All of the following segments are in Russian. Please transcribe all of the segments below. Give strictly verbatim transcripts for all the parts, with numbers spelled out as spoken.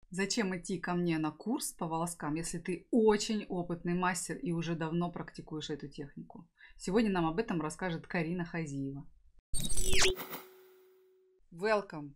Зачем идти ко мне на курс по волоскам, если ты очень опытный мастер и уже давно практикуешь эту технику? Сегодня нам об этом расскажет Карина Хазиева. Welcome!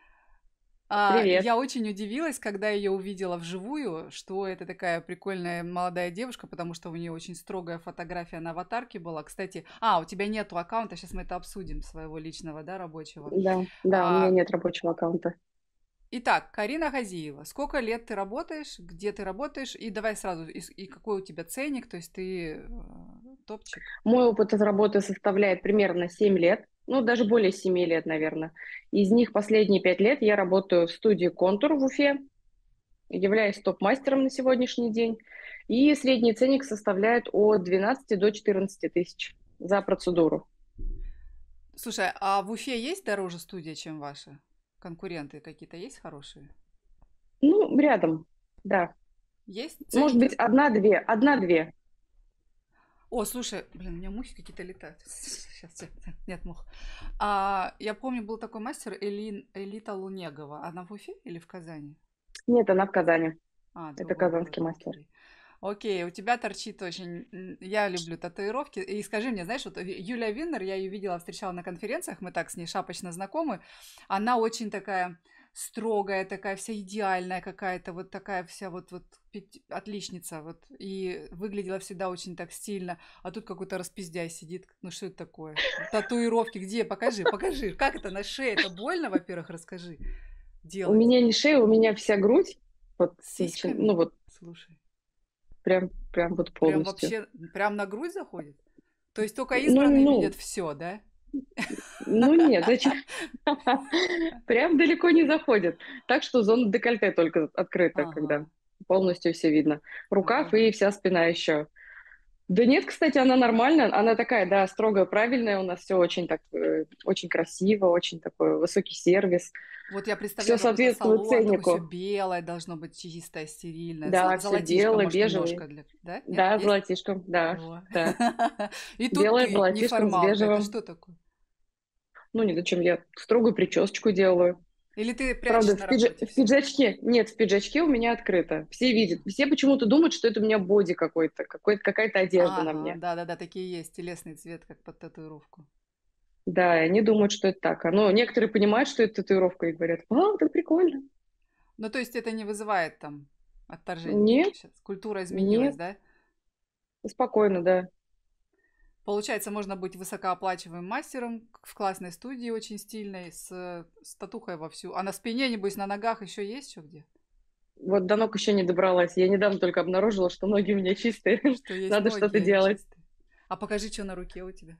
А, Привет. я очень удивилась, когда ее увидела вживую, что это такая прикольная молодая девушка, потому что у нее очень строгая фотография на аватарке была. Кстати, а, у тебя нету аккаунта, сейчас мы это обсудим, своего личного, да, рабочего. Да, да, у меня А, нет рабочего аккаунта. Итак, Карина Газиева, сколько лет ты работаешь, где ты работаешь, и давай сразу, и, и какой у тебя ценник, то есть ты э, топчик. Мой опыт из работы составляет примерно семь лет, ну, даже более семи лет, наверное. Из них последние пять лет я работаю в студии «Контур» в Уфе, являюсь топ-мастером на сегодняшний день. И средний ценник составляет от двенадцати до четырнадцати тысяч за процедуру. Слушай, а в Уфе есть дороже студия, чем ваша? Конкуренты какие-то есть хорошие? Ну, рядом, да. Есть Может быть, ценники? одна-две, одна-две. О, слушай, блин, у меня мухи какие-то летают. Сейчас, нет мух. А, я помню, был такой мастер Элин, Элита Лунегова. Она в Уфе или в Казани? Нет, она в Казани. А, Это другой город, казанский мастер. окей. Окей, у тебя торчит очень... м, Я люблю татуировки. И скажи мне, знаешь, вот Ви- Юлия Виннер, я ее видела, встречала на конференциях, мы так с ней шапочно знакомы. Она очень такая строгая, такая вся идеальная какая-то, вот такая вся вот, вот пяти- отличница. Вот. И выглядела всегда очень так стильно. А тут какой-то распиздяй сидит. Ну что это такое? Татуировки где? Покажи, покажи. Как это на шее? Это больно, во-первых, расскажи. У Делать. меня не шея, у меня вся грудь. Вот, С начи- ну сиськами? вот, Слушай. прям, прям вот Прям полностью. вообще, прям на грудь заходит? То есть только Ну, избранные ну, видят все, да? ну нет, зачем? Прям далеко не заходит. Так что зона декольте только открыта, когда Ага, полностью все видно. Рукав и ага. вся спина еще. Да нет, кстати, она нормальная. Она такая, да, строгая, правильная. У нас все очень так, э, очень красиво, очень такой высокий сервис. Вот я Все представляю какой-то соответствует салон, такой все ценнику. белое, должно быть чистое, стерильное. Зол- Да, все Золотишко, белое, может, бежевый. немножко для... Да? Нет? Да, Есть? золотишком, да, О. да. И тут Белое с ты, золотишком, с неформалка. Это бежевым. что такое? Ну, не зачем, я строгую прическу делаю. Или ты Правда, прячешь в, на пидж- работе в все? пиджачке. Нет, в пиджачке у меня открыто. Все видят. Все почему-то думают, что это у меня боди какой-то, какой-то какая-то одежда на Ага, мне. да-да-да, такие есть. Телесный цвет, как под татуировку. Да, и они думают, что это так. А, но некоторые понимают, что это татуировка, и говорят: «Вау, так прикольно». Ну, то есть это не вызывает там отторжения. Нет, Сейчас культура изменилась, нет, да? спокойно, да. Получается, можно быть высокооплачиваемым мастером в классной студии, очень стильной, с, с татухой вовсю. А на спине, небось, на ногах еще есть что где? Вот до ног еще не добралась. Я недавно только обнаружила, что ноги у меня чистые. Что есть Надо ноги, что-то они делать. чистые. А покажи, что на руке у тебя.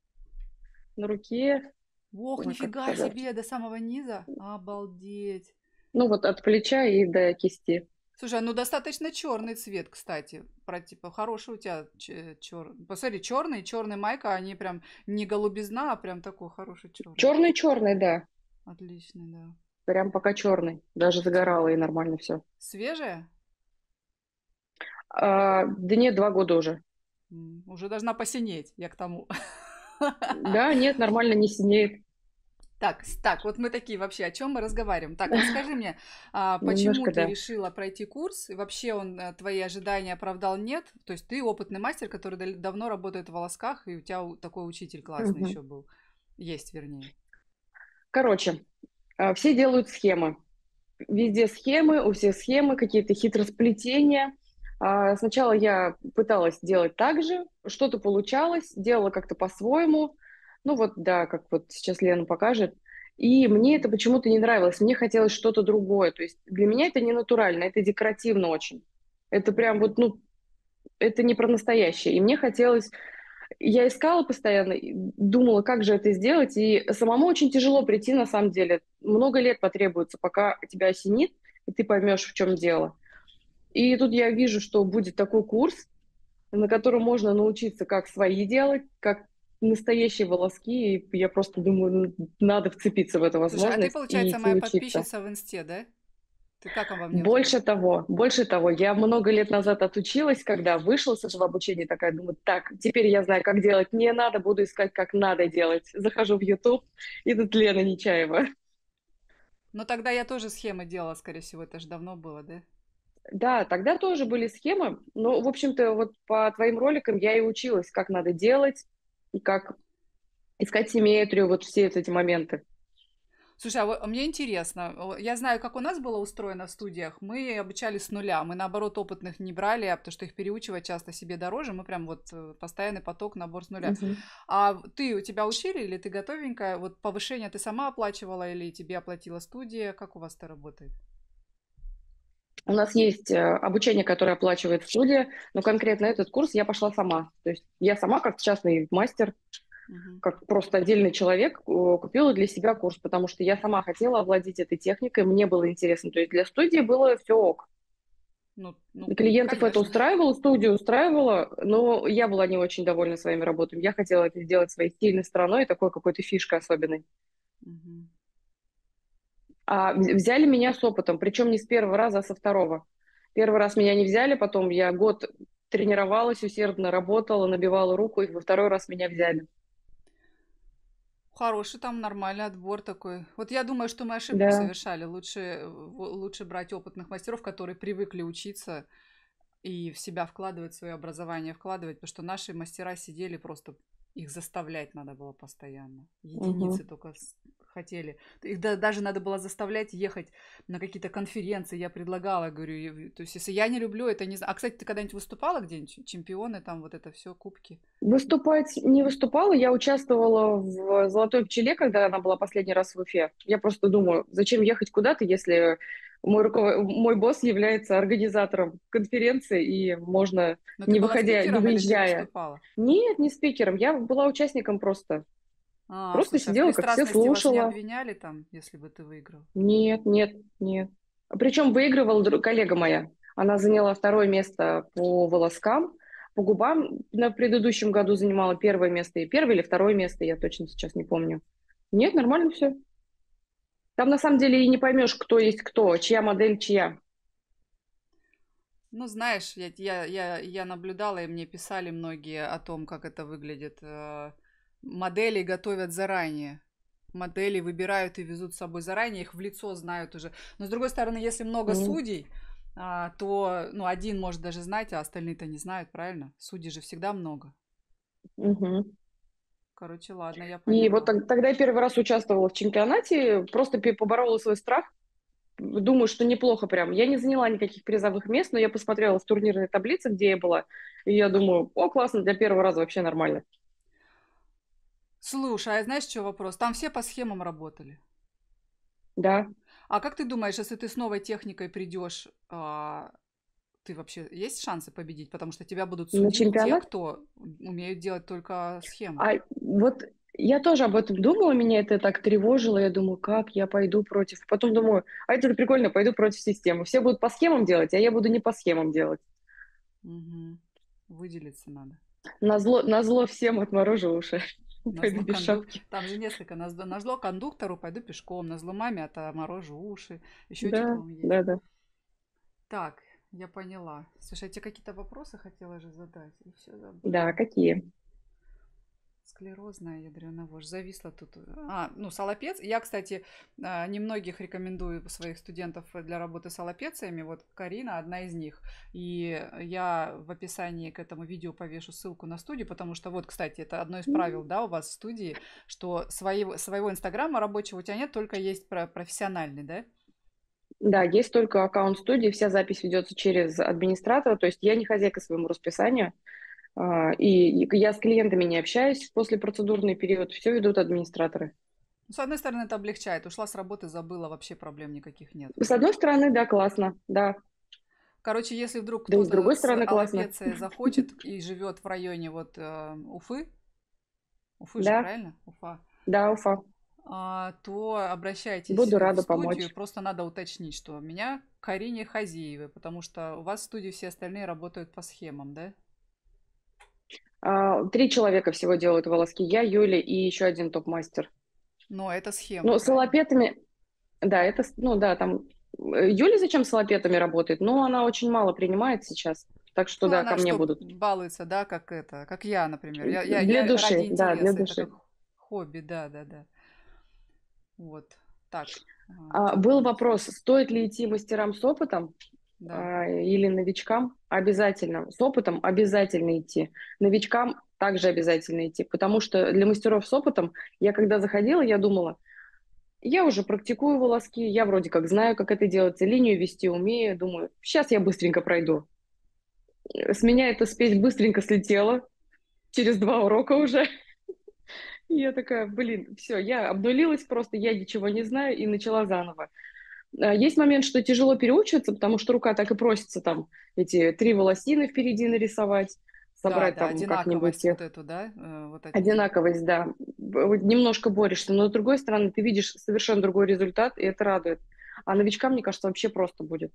На руке, Ох, ой, как нифига показать. себе, до самого низа? Обалдеть. Ну вот от плеча и до кисти. Слушай, ну достаточно черный цвет, кстати. Про типа хороший у тебя черный. Посмотри, черный, черный майка, они прям не голубизна, а прям такой хороший черный. Черный-черный, да. Отличный, да. Прям пока черный. Ух Даже ты. загорала и нормально все. Свежая? А, да нет, два года уже. М, Уже должна посинеть, я к тому. Да, нет, нормально не синеет. Так, с- так, вот мы такие вообще, о чем мы разговариваем? Так, расскажи мне, а, почему Немножко, ты да. решила пройти курс? И вообще он э, твои ожидания оправдал, нет? То есть ты опытный мастер, который дал- давно работает в волосках, и у тебя у- такой учитель классный Мгм. еще был. Есть, вернее. Короче, а, все делают схемы. Везде схемы, у всех схемы, какие-то хитросплетения. А, Сначала я пыталась делать так же, что-то получалось, делала как-то по-своему. Ну вот, да, как вот сейчас Лена покажет. И мне это почему-то не нравилось. Мне хотелось что-то другое. То есть для меня это не натурально, это декоративно очень. Это прям Мгм. вот, ну, это не про настоящее. И мне хотелось. Я искала постоянно, и думала, как же это сделать, и самому очень тяжело прийти, на самом деле. Много лет потребуется, пока тебя осенит, и ты поймешь, в чем дело. И тут я вижу, что будет такой курс, на котором можно научиться, как свои делать, как настоящие волоски. И я просто думаю, ну, надо вцепиться в эту Слушай, а ты, возможность и получается, идти моя учиться. подписчица в инсте, да? Ты как обо мне узнала? Больше того, больше того, я много лет назад отучилась, когда вышла с этого обучения, такая думаю, так, теперь я знаю, как делать не надо, буду искать, как надо делать. Захожу в YouTube, и тут Лена Нечаева. Но тогда я тоже схемы делала, скорее всего, это же давно было, да? Да, тогда тоже были схемы, но, в общем-то, вот по твоим роликам я и училась, как надо делать, и как искать симметрию, вот все эти моменты. Слушай, а вот мне интересно, о, я знаю, как у нас было устроено в студиях. Мы обучали с нуля. Мы, наоборот, опытных не брали, а потому что их переучивать часто себе дороже. Мы прям вот э, постоянный поток, набор с нуля. Мгм. А ты, у тебя учили или ты готовенькая? Вот повышение ты сама оплачивала или тебе оплатила студия? Как у вас это работает? У нас есть э, обучение, которое оплачивает студия, но конкретно этот курс я пошла сама. То есть я сама, как частный мастер, Мгм. как просто отдельный человек, э, купила для себя курс, потому что я сама хотела овладеть этой техникой, мне было интересно. То есть для студии было все ок. Ну, ну, Клиентов это конечно. устраивало, студию устраивало, но я была не очень довольна своими работами. Я хотела это сделать своей стильной стороной, такой какой-то фишкой особенной. Мгм. А вз- взяли меня с опытом, причем не с первого раза, а со второго. Первый раз меня не взяли, потом я год тренировалась, усердно работала, набивала руку, и во второй раз меня взяли. Хороший там нормальный отбор такой. Вот я думаю, что мы ошибку Да. совершали. Лучше, э, в- лучше брать опытных мастеров, которые привыкли учиться и в себя вкладывать, свое образование вкладывать, потому что наши мастера сидели просто, их заставлять надо было постоянно. Мгм. Единицы только с- хотели. Их да- даже надо было заставлять ехать на какие-то конференции. Я предлагала, говорю, и- то есть если я не люблю, это не знаю. А, кстати, ты когда-нибудь выступала где-нибудь? Чемпионы там, вот это все, кубки? Выступать не выступала, я участвовала в «Золотой пчеле», когда она была последний раз в Уфе. Я просто думаю, зачем ехать куда-то, если мой, руков... мой босс является организатором конференции, и можно, Но ты не была выходя, не спикером или ты выезжая. выступала? Нет, не спикером, я была участником просто. А, Просто слушай, а в сидела, как все пристрастности вас не слушала. обвиняли там, если бы ты выиграл? Нет, нет, нет. Причем выигрывала дру- коллега моя. Она заняла второе место по волоскам, по губам. На предыдущем году занимала первое место. И первое или второе место, я точно сейчас не помню. Нет, нормально все. Там на самом деле и не поймешь, кто есть кто, чья модель чья. Ну, знаешь, я, я, я, я наблюдала, и мне писали многие о том, как это выглядит. Э, Модели готовят заранее. Модели выбирают и везут с собой заранее, их в лицо знают уже. Но, с другой стороны, если много М, судей, а, то ну, один может даже знать, а остальные-то не знают, правильно? Судей же всегда много. мгм. Короче, ладно, я И вот поняла. тог- тогда я первый раз участвовала в чемпионате, просто пе- поборола свой страх. Думаю, что неплохо прям. Я не заняла никаких призовых мест, но я посмотрела в турнирной таблице, где я была, и я думаю, о, классно, для первого раза вообще нормально. Слушай, а знаешь, что вопрос? Там все по схемам работали. Да, А как ты думаешь, если ты с новой техникой придешь, а, ты вообще есть шансы победить? Потому что тебя будут на судить те, чемпионат. кто умеют делать только схемы. А вот я тоже об этом думала, меня это так тревожило. Я думаю, как я пойду против. Потом думаю, а это же прикольно, пойду против системы. Все будут по схемам делать, а я буду не по схемам делать. Мгм. Выделиться надо. Назло, назло всем отморожу уши. Пойду Назло без кондук... шапки. Там же несколько. Назло, назло кондуктору пойду пешком. Назло маме отморожу уши. Еще что-то, Да, по-моему, есть. да, да. Так, я поняла. Слушай, я тебе какие-то вопросы хотела же задать. И все Да, забыла. какие? Склерозная ядрёная вошь. Зависла тут. А, ну, солопец. Я, кстати, а, немногих рекомендую своих студентов для работы с солопециями. Вот Карина одна из них. И я в описании к этому видео повешу ссылку на студию, потому что вот, кстати, это одно из правил, да, у вас в студии, что своего, своего инстаграма рабочего у тебя нет, только есть про- профессиональный, да? Да, есть только аккаунт студии, вся запись ведется через администратора, то есть я не хозяйка своему расписанию, а, и я с клиентами не общаюсь после процедурный период, все ведут администраторы. Ну, с одной стороны, это облегчает. Ушла с работы, забыла, вообще проблем никаких нет. С одной стороны, да, классно, да, Короче, если вдруг да и с кто-то другой с стороны, классно, аллопецией захочет и живет в районе вот э, Уфы, Уфы же, да, правильно? Уфа. да, Уфа, А, то обращайтесь буду в рада студию. помочь. Просто надо уточнить, что меня к Карине Хазиевой, потому что у вас в студии все остальные работают по схемам, да? А, Три человека всего делают волоски, я, Юля и еще один топ-мастер. Но это схемы, Ну, с правильно? лапетами, да, это, с- ну да, там, э, Юля зачем с лапетами работает? Ну, она очень мало принимает сейчас, так что Ну, да, ко она мне что, будут. балуется, да, как это, как я, например. Я, я, Для я ради души, да, для интереса, это как души. хобби, да, да, да. Вот. Так. А, А, Чем был пользуешься? вопрос, стоит ли идти мастерам с опытом Да. а, или новичкам? Обязательно. С опытом обязательно идти. Новичкам также обязательно идти, потому что для мастеров с опытом я когда заходила, я думала, я уже практикую волоски, я вроде как знаю, как это делается, линию вести умею, думаю, сейчас я быстренько пройду. С меня эта спесь быстренько слетела, через два урока уже. И я такая, блин, все, я обнулилась просто, я ничего не знаю и начала заново. А, Есть момент, что тяжело переучиваться, потому что рука так и просится там эти три волосины впереди нарисовать, Да, собрать да, там как-нибудь одинаковость их. вот эту, да, э, вот эти. Одинаковость, да. Б- вот немножко борешься, но с другой стороны ты видишь совершенно другой результат, и это радует. А новичкам, мне кажется, вообще просто будет.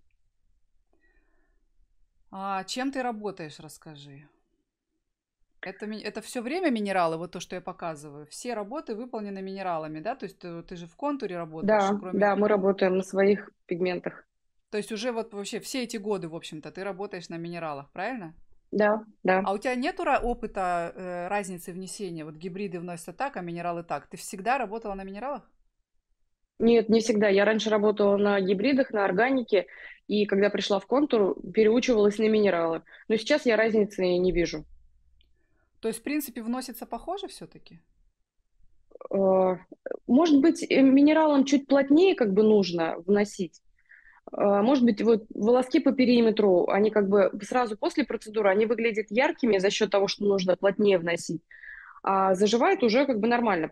А чем ты работаешь, расскажи. Это, ми- это все время минералы, вот то, что я показываю. Все работы выполнены минералами, да? То есть ты, ты же в контуре работаешь, Да, кроме... да, мы работаем на своих пигментах. То есть уже вот вообще все эти годы, в общем-то, ты работаешь на минералах, правильно? Да, да. А у тебя нету ра- опыта э, разницы внесения? Вот гибриды вносятся так, а минералы так. Ты всегда работала на минералах? Нет, не всегда. Я раньше работала на гибридах, на органике, и когда пришла в контур, переучивалась на минералы. Но сейчас я разницы не вижу. То есть, в принципе, вносится похоже все-таки? Э, Может быть, э, минералам чуть плотнее как бы нужно вносить. Э, Может быть, вот волоски по периметру, они как бы сразу после процедуры, они выглядят яркими за счет того, что нужно плотнее вносить, а заживает уже как бы нормально.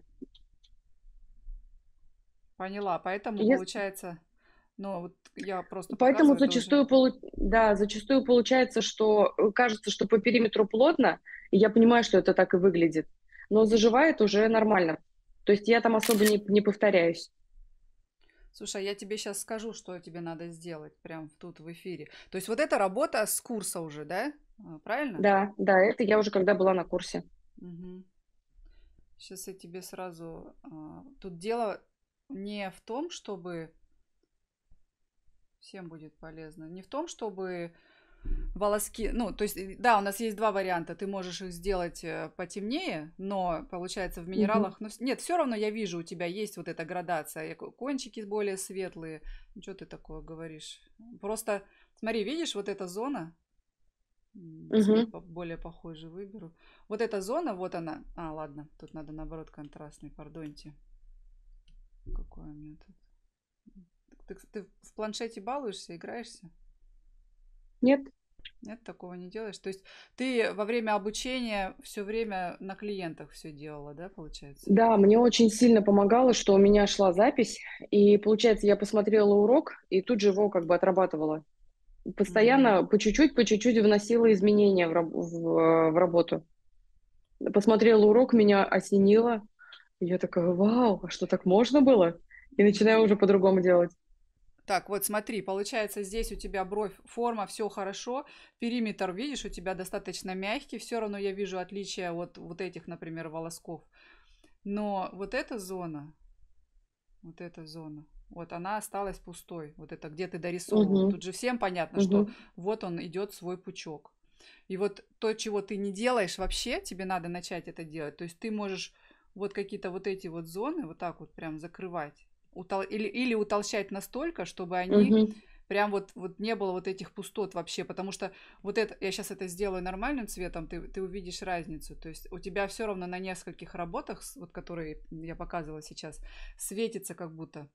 Поняла. Поэтому Ес- получается, ну вот я просто Поэтому показываю, это уже... зачастую, полу- да, зачастую получается, что э, кажется, что по периметру плотно, и я понимаю, что это так и выглядит, но заживает уже нормально. То есть я там особо не, не повторяюсь. Слушай, я тебе сейчас скажу, что тебе надо сделать прям тут в эфире. То есть вот эта работа с курса уже, да? А, Правильно? Да, да, это я уже когда была на курсе. Угу. Сейчас я тебе сразу... а, Тут дело не в том, чтобы... Всем будет полезно. Не в том, чтобы волоски... Ну, то есть, э, да, у нас есть два варианта. Ты можешь их сделать э, потемнее, но, получается, в Мгм. минералах... Ну, с- нет, все равно я вижу, у тебя есть вот эта градация. Я ко- Кончики более светлые. Ну, что ты такое говоришь? Просто, смотри, видишь, вот эта зона... М, Цвет Мгм. по- более похожий выберу. Вот эта зона, вот она. А, ладно, тут надо наоборот контрастный, пардоньте. Какой у меня тут? Ты, ты в планшете балуешься, играешься? Нет. Нет, такого не делаешь. То есть ты во время обучения все время на клиентах все делала, да, получается? Да, мне очень сильно помогало, что у меня шла запись, и, получается, я посмотрела урок и тут же его как бы отрабатывала. Мгм. Постоянно по чуть-чуть, по чуть-чуть вносила изменения в, раб- в, э, в работу. Посмотрела урок, меня осенило, и я такая, вау, а что так можно было? И начинаю уже по-другому делать. Так, вот смотри, получается, здесь у тебя бровь, форма, все хорошо, периметр, видишь, у тебя достаточно мягкий, все равно я вижу отличия от вот этих, например, волосков. Но вот эта зона, вот эта зона, вот она осталась пустой. Вот это где ты дорисовывала. Угу, Тут же всем понятно, что угу, вот он идет свой пучок. И вот то, чего ты не делаешь вообще, тебе надо начать это делать. То есть ты можешь вот какие-то вот эти вот зоны вот так вот прям закрывать. Утол... Или, или утолщать настолько, чтобы они угу, прям вот, вот не было вот этих пустот вообще. Потому что вот это, я сейчас это сделаю нормальным цветом, ты, ты увидишь разницу. То есть у тебя все равно на нескольких работах, вот которые я показывала сейчас, светится как будто.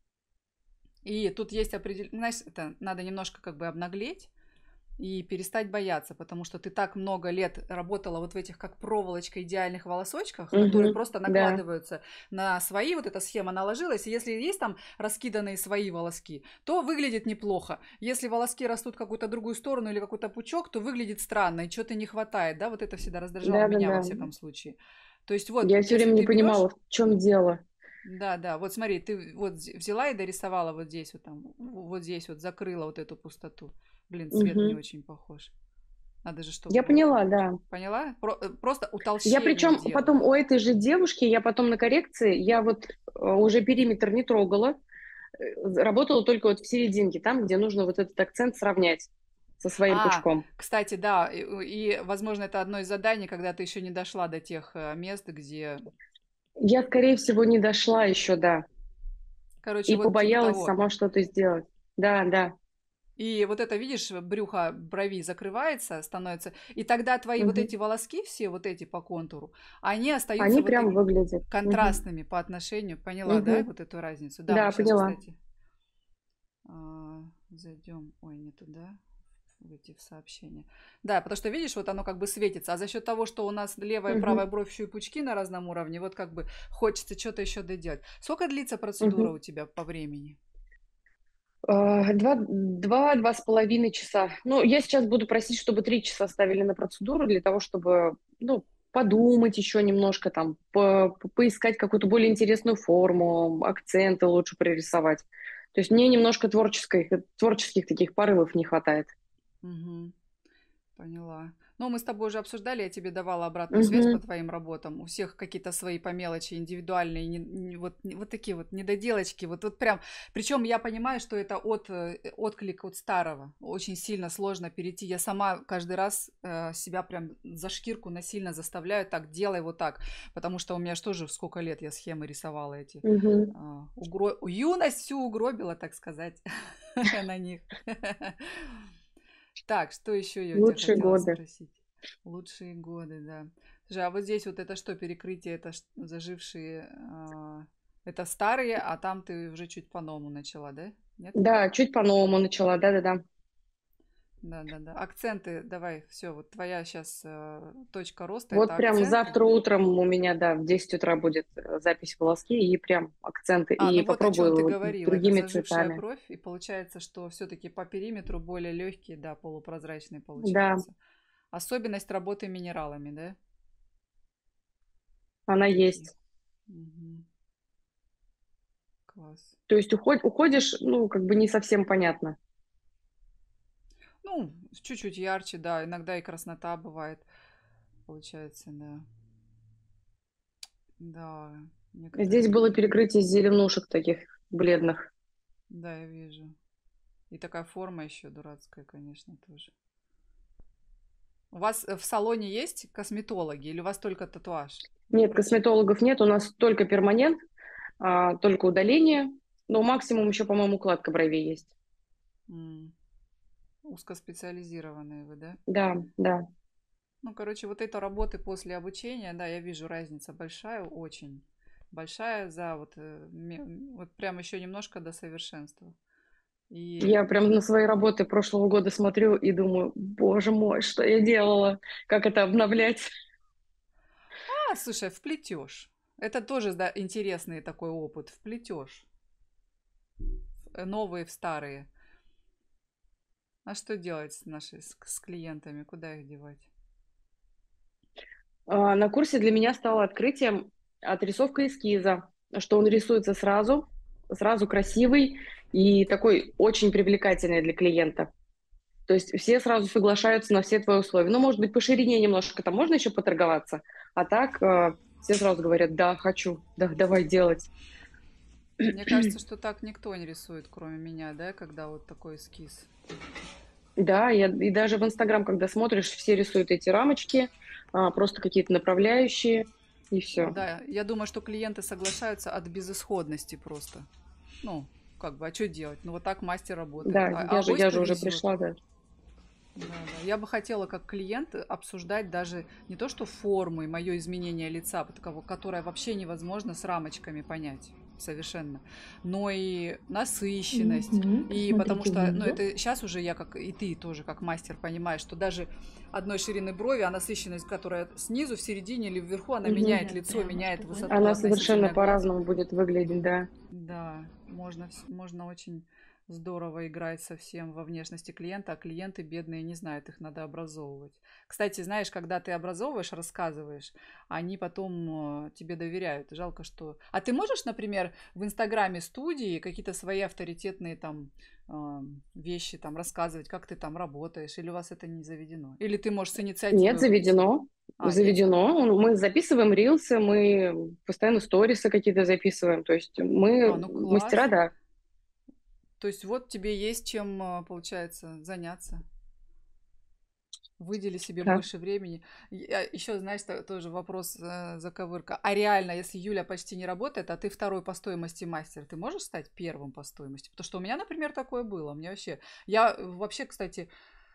И тут есть определенный, знаешь, это надо немножко как бы обнаглеть, и перестать бояться, потому что ты так много лет работала вот в этих как проволочка идеальных волосочках, которые угу, просто да, накладываются на свои, вот эта схема наложилась, и если есть там раскиданные свои волоски, то выглядит неплохо. Если волоски растут в какую-то другую сторону или какой-то пучок, то выглядит странно, и что-то не хватает, да, вот это всегда раздражало да, да, меня во да. всяком случае. То есть вот, Я все если время не ты понимала, берешь, в чем дело. да, да, вот смотри, ты вот взяла и дорисовала вот здесь вот там, вот здесь вот закрыла вот эту пустоту. Блин, цвет не Угу. очень похож. Надо же, чтобы Я было поняла, получше. да. Поняла? Про- э, просто Я утолщение причем делай. потом у этой же девушки, я потом на коррекции, я вот э, уже периметр не трогала, э, работала только вот в серединке, там, где нужно вот этот акцент сравнять со своим А, пучком. кстати, да, и, и, возможно, это одно из заданий, когда ты еще не дошла до тех э, мест, где... Я, скорее всего, не дошла еще, да. Короче, и вот типа побоялась того. сама что-то сделать. Да, да. И вот это, видишь, брюхо брови закрывается, становится, и тогда твои вот Мгм. эти волоски все, вот эти по контуру, они остаются Они вот прям такими выглядят. Мгм. контрастными по отношению. Поняла, да, Мгм. вот эту разницу? Да, мы Да, сейчас, поняла. кстати, а, зайдем, ой, не туда, в эти в сообщения. Да, потому что, видишь, вот оно как бы светится, а за счет того, что у нас левая и правая Мгм. бровь еще и пучки на разном уровне, вот как бы хочется что-то еще доделать. Сколько длится процедура Мгм. у тебя по времени? А, Два, два, два с половиной часа. Ну, я сейчас буду просить, чтобы три часа ставили на процедуру для того, чтобы, ну, подумать еще немножко, там, по- по- поискать какую-то более интересную форму, акценты лучше прорисовать. То есть мне немножко творческой, творческих таких порывов не хватает. Угу. Поняла. Ну, мы с тобой уже обсуждали, я тебе давала обратную связь по Мгм. твоим работам. У всех какие-то свои по мелочи, индивидуальные, не- не- вот, не- вот такие вот недоделочки. Вот, вот прям. Причем я понимаю, что это от, э, отклик от старого. Очень сильно сложно перейти. Я сама каждый раз э, себя прям за шкирку насильно заставляю, так, делай вот так. Потому что у меня же тоже сколько лет я схемы рисовала эти. Мгм. А, угро- Юность всю угробила, так сказать, на них. Так, что еще я у тебя Лучшие хотела годы. спросить? Лучшие годы, да. Слушай, а вот здесь вот это что, перекрытие, это ш- зажившие, а, это старые, а там ты уже чуть по-новому начала, да? Нет? Да, чуть по-новому начала, да-да-да. Да, да, да. Акценты, давай, все, вот твоя сейчас точка роста, Вот это прям акценты. завтра утром у меня, да, в десять утра будет э, запись волоски и прям акценты. А, И ну вот о чем ты попробую говорила, это другими зажившая цветами. бровь, и получается, что все-таки по периметру более легкие, да, полупрозрачные Да, получаются. Особенность работы минералами, да? она Такие. есть. Мгм. Класс. То есть уход- уходишь, ну, как бы не совсем понятно. Ну, чуть-чуть ярче, да. Иногда и краснота бывает, получается, да. Да, некоторые Здесь было такие. перекрытие зеленушек таких бледных. Да, я вижу. И такая форма еще дурацкая, конечно, тоже. У вас э, в салоне есть косметологи или у вас только татуаж? Нет, Врачи? косметологов нет, у нас только перманент, а, только удаление. Но максимум еще, по-моему, укладка бровей есть. М, Узкоспециализированные вы, да? Да, да. Ну, короче, вот это работы после обучения, да, я вижу разница большая, очень большая за вот, э, ме- вот прям еще немножко до совершенства. И Я прям на свои работы прошлого года смотрю и думаю, боже мой, что я делала? Как это обновлять? А, слушай, вплетешь. Это тоже, да, интересный такой опыт. Вплетешь. Новые в старые. А что делать с нашей с, с клиентами? Куда их девать? А, На курсе для меня стало открытием отрисовка эскиза, что он рисуется сразу, сразу красивый и такой очень привлекательный для клиента. То есть все сразу соглашаются на все твои условия. Ну, может быть, по ширине немножко там можно еще поторговаться, а так э, все сразу говорят, да, хочу, да, давай делать. Мне кажется, что так никто не рисует, кроме меня, да, когда вот такой эскиз. Да, я, и даже в Инстаграм, когда смотришь, все рисуют эти рамочки, а, просто какие-то направляющие, и все. Да, я думаю, что клиенты соглашаются от безысходности просто. Ну, как бы, а что делать? Ну, вот так мастер работает. Да, А, а я же, авось я же уже повезет. пришла, да. Да, да. Я бы хотела как клиент обсуждать даже не то, что формы, мое изменение лица, такого, которое вообще невозможно с рамочками понять совершенно, но и насыщенность, Мгм. и потому Посмотрите что, ну, внизу. это сейчас уже я, как и ты тоже, как мастер, понимаешь, что даже одной ширины брови, а насыщенность, которая снизу, в середине или вверху, она Мгм. меняет Нет, лицо, прямо, меняет чтобы высоту Она совершенно относительно глаз. по-разному будет выглядеть, да. Да, можно, вс- можно очень здорово играть совсем во внешности клиента, а клиенты бедные не знают, их надо образовывать. Кстати, знаешь, когда ты образовываешь, рассказываешь, они потом э, тебе доверяют. Жалко, что... А ты можешь, например, в Инстаграме студии какие-то свои авторитетные там э, вещи там рассказывать, как ты там работаешь, или у вас это не заведено? Или ты можешь с Нет, инициативой выйти? заведено. А, есть? Заведено. Мы записываем рилсы, мы постоянно сторисы какие-то записываем. То есть А, мы ну мастера, класс. да. То есть вот тебе есть чем, э, получается, заняться. Выдели себе Да. больше времени. Еще, знаешь, то- тоже вопрос, э, заковырка. А реально, если Юля почти не работает, а ты второй по стоимости мастер, ты можешь стать первым по стоимости? Потому что у меня, например, такое было. У меня вообще... Я э, вообще, кстати,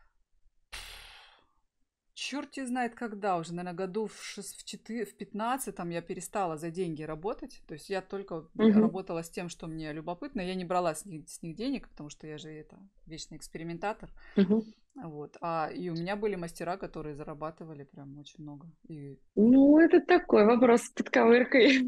черти знает когда, уже, наверное, году в, шест... в, четы- в пятнадцатом я перестала за деньги работать. То есть я только Мгм. работала с тем, что мне любопытно. Я не брала с них, с них денег, потому что я же это вечный экспериментатор. Мгм. Вот. А, и у меня были мастера, которые зарабатывали прям очень много. И... Ну, это такой вопрос с подковыркой.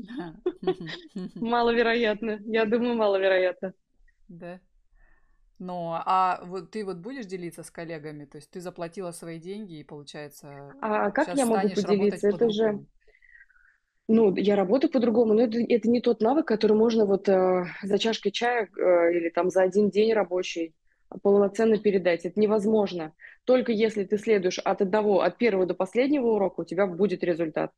Маловероятно. Я думаю, маловероятно. Да. Но, а вот ты вот будешь делиться с коллегами? То есть ты заплатила свои деньги и, получается, А как сейчас я могу станешь работать поделиться? Это же, по-другому. ну, я работаю по-другому, но это, это не тот навык, который можно вот э, за чашкой чая э, или там за один день рабочий полноценно передать. Это невозможно. Только если ты следуешь от одного, от первого до последнего урока, у тебя будет результат.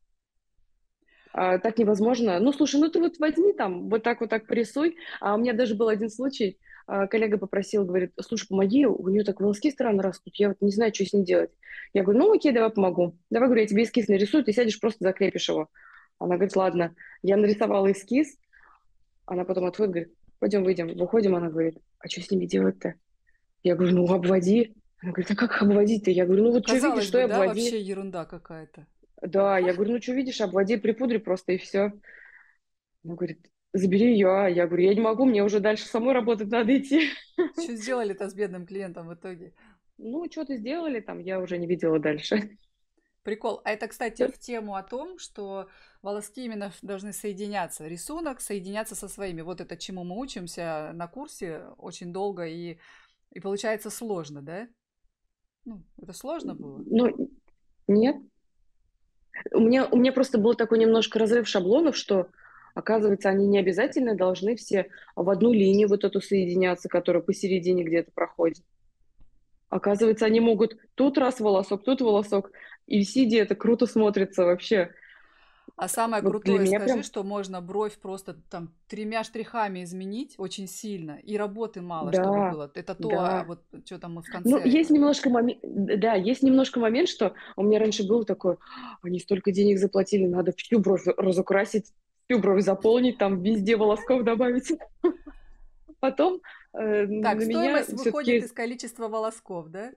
А, так невозможно. Ну, слушай, ну ты вот возьми там, вот так вот так порисуй. А у меня даже был один случай, а, коллега попросил, говорит, слушай, помоги, у нее так волоски странно растут, я вот не знаю, что с ним делать. Я говорю, ну окей, давай помогу. Давай, говорю, я тебе эскиз нарисую, ты сядешь, просто закрепишь его. Она говорит, ладно. Я нарисовала эскиз, она потом отходит, говорит, пойдем выйдем. Выходим, она говорит, а что с ними делать-то? Я говорю, ну обводи. Она говорит, а как обводить-то? Я говорю, ну Ну, вот что видишь, казалось что и бы, да, обводи. вообще ерунда какая-то. Да, я говорю, ну что видишь, обводи, припудри просто и все. Она говорит, забери ее. А я говорю, я не могу, мне уже дальше самой работать надо идти. Что сделали-то с бедным клиентом в итоге? Ну, что-то сделали там, я уже не видела дальше. Прикол. А это, кстати, в тему о том, что волоски именно должны соединяться. Рисунок соединяться со своими. Вот это чему мы учимся на курсе очень долго и, и получается сложно, да? Ну, это сложно было. Ну, нет. У меня, у меня просто был такой немножко разрыв шаблонов, что, оказывается, они не обязательно должны все в одну линию вот эту соединяться, которая посередине где-то проходит. Оказывается, они могут тут раз волосок, тут волосок, и сидя это круто смотрится вообще. А самое Вот для крутое, меня скажи, прям, что можно бровь просто там тремя штрихами изменить очень сильно, и работы мало, чтобы да, было. Это то, а да. вот что там мы в Ну, конце. есть немножко момент, да, есть немножко момент, что у меня раньше был такой, «А, они столько денег заплатили, надо всю бровь разукрасить, всю бровь заполнить, там везде волосков добавить. Потом э, Так, на меня стоимость выходит все-таки, из количества волосков, да?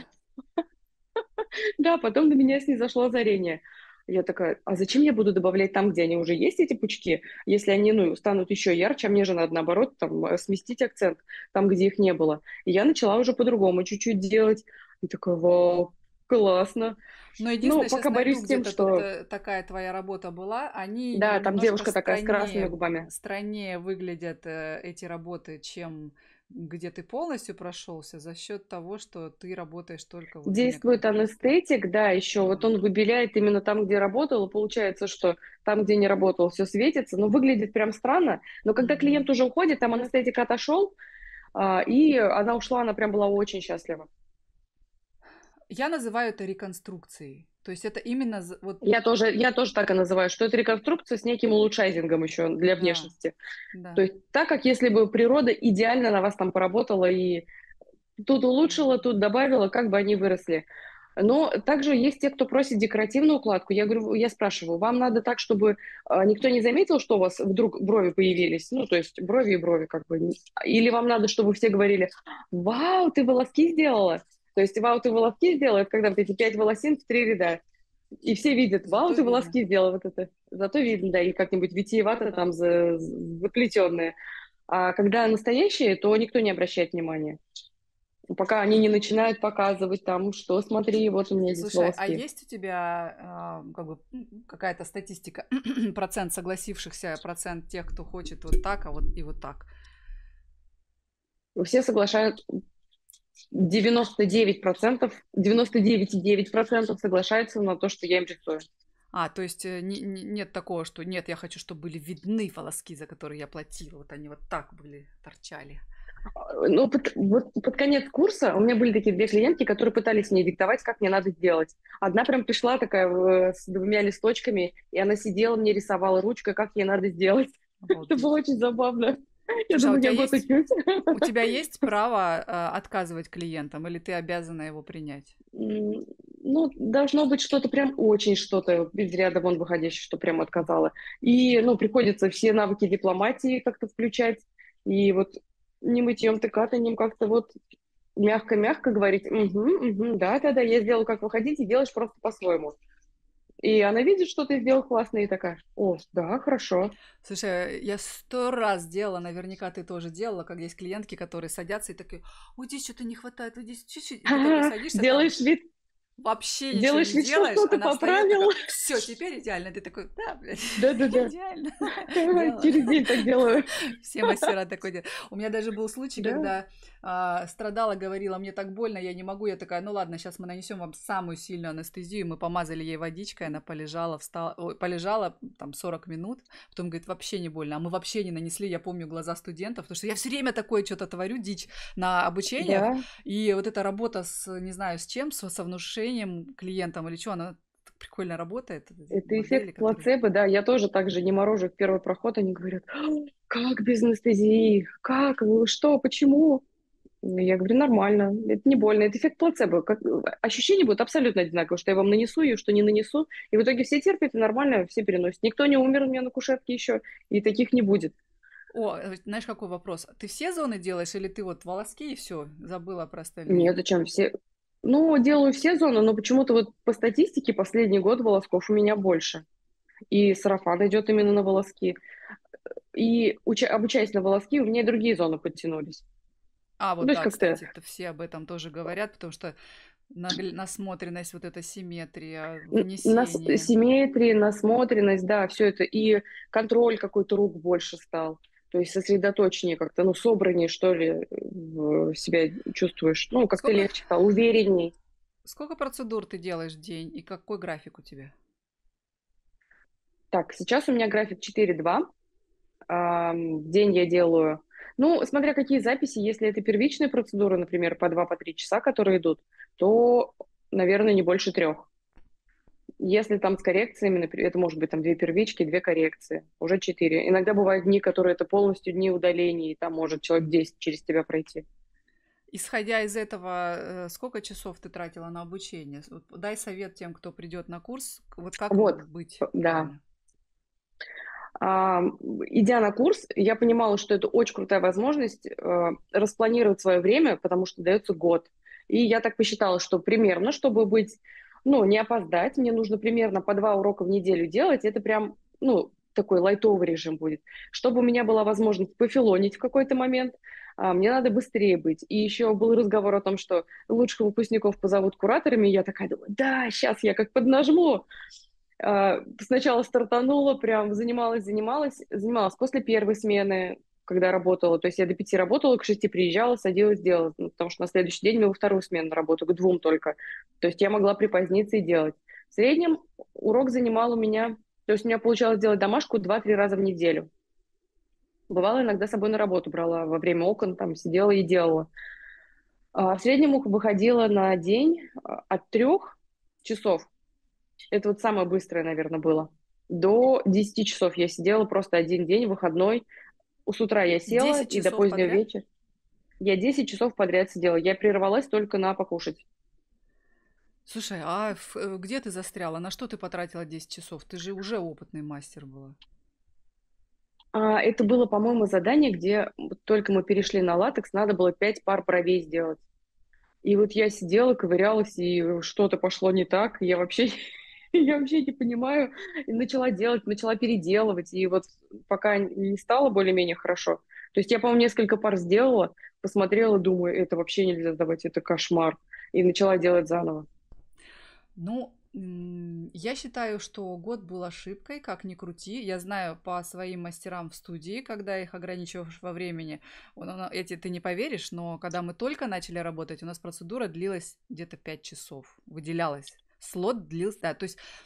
да, потом на меня снизошло озарение. Я такая, а зачем я буду добавлять там, где они уже есть, эти пучки, если они, ну, станут еще ярче, а мне же надо, наоборот, там, э, сместить акцент там, где их не было. И я начала уже по-другому чуть-чуть делать. И такая, вау, классно. Но Ну, единственное, сейчас пока найду, борюсь с тем, где-то тут что, э, такая твоя работа была. Они да, там немножко девушка такая с красными страннее, губами. страннее выглядят э, эти работы, чем где ты полностью прошелся за счет того, что ты работаешь только вот в Действует некоторых местах. анестетик, да, еще вот Да. он выбеляет именно там, где работал, и получается, что там, где не работал, все светится, но выглядит прям странно. Но когда Мгм. клиент уже уходит, там анестетик отошел, а, и она ушла, она прям была очень счастлива. Я называю это реконструкцией. То есть это именно з- вот, Я тоже, я тоже так и называю, что это реконструкция с неким улучшайзингом еще для да, внешности. То да. есть так, как если бы природа идеально на вас там поработала и тут улучшила, тут добавила, как бы они выросли. Но также есть те, кто просит декоративную укладку. Я говорю, я спрашиваю, вам надо так, чтобы а, никто не заметил, что у вас вдруг брови появились? Ну, то есть брови и брови как бы. Или вам надо, чтобы все говорили, вау, ты волоски сделала? То есть вау, ты волоски сделала, это когда вот эти пять волосин в три ряда. И все видят, вау, Зато ты видно. волоски сделала, вот это. Зато видно, да, и как-нибудь витиевато там за, заплетенные. А когда настоящие, то никто не обращает внимания. Пока они не начинают показывать там, что смотри, вот у меня здесь Слушай, а волоски. есть у тебя а, как бы м, какая-то статистика, процент согласившихся, процент тех, кто хочет вот так, а вот и вот так? Все соглашают, девяносто девять процентов, девяносто девять целых девять десятых процента соглашаются на то, что я им рисую. А, то есть э, не- не- нет такого, что нет, я хочу, чтобы были видны волоски, за которые я платила. Вот они вот так были, торчали. Ну, под, вот под конец курса у меня были такие две клиентки, которые пытались мне диктовать, как мне надо сделать. Одна прям пришла такая э, с двумя листочками, и она сидела, мне рисовала ручкой, как ей надо сделать. Это было Обалдеть. очень забавно. Я Слушай, а у думаю, тебя я год есть, учусь. у тебя есть право а, отказывать клиентам, или ты обязана его принять? М, Ну, должно быть что-то прям очень что-то из ряда вон выходящее, что прям отказала. И, ну, приходится все навыки дипломатии как-то включать. И вот не мытьем, ты катанием как-то вот мягко-мягко говорить, угу, угу, да-да-да, я сделала, как вы хотите, делаешь просто по-своему. И она видит, что ты сделал классно, и такая, о, да, хорошо. Слушай, я сто раз делала, наверняка ты тоже делала, когда есть клиентки, которые садятся и такие, ой, здесь что-то не хватает, вот здесь чуть-чуть, и ты такой садишься там, Делаешь вид, вообще ничего делаешь не вид, что делаешь, что-то она встает такая, поправил. все, теперь идеально. Ты такой, да, блядь, Да-да-да, идеально. Делала. через день так делаю. Все мастера такой делают. У меня даже был случай, Да, когда а, страдала, говорила, мне так больно, я не могу. Я такая, ну ладно, сейчас мы нанесем вам самую сильную анестезию. Мы помазали ей водичкой, она полежала, встала, ой, полежала там сорок минут. Потом говорит, вообще не больно. А мы вообще не нанесли, я помню глаза студентов, потому что я все время такое что-то творю, дичь на обучениях. да. И вот эта работа с, не знаю, с чем, со, со внушением клиентам или что, она так прикольно работает. Эти Это модели, эффект которые... плацебо, да. Я тоже так же не морожу в первый проход. Они говорят, «А, как без анестезии? Как? Вы что? Почему? Ну, я говорю, нормально. Это не больно. Это эффект плацебо. Как... Ощущения будут абсолютно одинаковые, что я вам нанесу ее, что не нанесу. И в итоге все терпят, и нормально все переносят. Никто не умер у меня на кушетке еще, и таких не будет. О, э, знаешь, какой вопрос? Ты все зоны делаешь или ты вот волоски и все, забыла про остальные? Нет, зачем все? Ну, делаю все зоны, но почему-то вот по статистике последний год волосков у меня больше. И сарафан идет именно на волоски. И уча- обучаясь на волоски, у меня и другие зоны подтянулись. А, Ну, вот то есть да, как-то кстати, это все об этом тоже говорят, потому что нагл- насмотренность, вот эта симметрия, н- нас, внесение. симметрия, насмотренность, да, все это. И контроль какой-то рук больше стал. То есть сосредоточеннее как-то, ну, собраннее, что ли, в себя чувствуешь. Ну, как-то Сколько, легче стало, уверенней. сколько процедур ты делаешь в день и какой график у тебя? Так, сейчас у меня график четыре-два. Ам, В день я делаю, ну, смотря какие записи, если это первичные процедуры, например, по два по три часа, которые идут, то, наверное, не больше трех. Если там с коррекциями, например, это может быть там две первички, две коррекции, уже четыре. Иногда бывают дни, которые это полностью дни удалений, и там может человек десять через тебя пройти. Исходя из этого, э, сколько часов ты тратила на обучение? Вот дай совет тем, кто придет на курс, вот как ему Вот, быть да. правильно. А, Идя на курс, я понимала, что это очень крутая возможность э, распланировать свое время, потому что дается год. И я так посчитала, что примерно, чтобы быть, ну, не опоздать, мне нужно примерно по два урока в неделю делать. Это прям, ну, такой лайтовый режим будет. Чтобы у меня была возможность пофилонить в какой-то момент, а, мне надо быстрее быть. И еще был разговор о том, что лучших выпускников позовут кураторами. И я такая думаю, да, сейчас я как поднажму. А, Сначала стартанула, прям занималась, занималась, занималась после первой смены, когда работала. То есть я до пяти работала, к шести приезжала, садилась, делала. Ну, потому что на следующий день мы во вторую смену на работу, к двум только. То есть я могла припоздниться и делать. В среднем урок занимал у меня, то есть у меня получалось делать домашку два-три раза в неделю. Бывало, иногда с собой на работу брала во время окон, там сидела и делала. А в среднем выходила на день а, от трех часов. Это вот самое быстрое, наверное, было. До десяти часов я сидела просто один день, выходной. С утра я села Десять и до часов позднего подряд? вечера. Я десять часов подряд сидела. Я прервалась только на покушать. Слушай, а ф- э, где ты застряла? На что ты потратила десять часов? Ты же уже опытный мастер была. А, это было, по-моему, задание, где вот только мы перешли на латекс, надо было пять пар бровей сделать. И вот я сидела, ковырялась, и что-то пошло не так. Я вообще, я вообще не понимаю. И начала делать, начала переделывать. И вот пока не стало более-менее хорошо. То есть я, по-моему, несколько пар сделала, посмотрела, думаю, это вообще нельзя сдавать, это кошмар. И начала делать заново. Ну, м, я считаю, что год был ошибкой, как ни крути. Я знаю по своим мастерам в студии, когда их ограничиваешь во времени, он- он- эти ты не поверишь, но когда мы только начали работать, у нас процедура длилась где-то пять часов, выделялась. Слот длился, да, то есть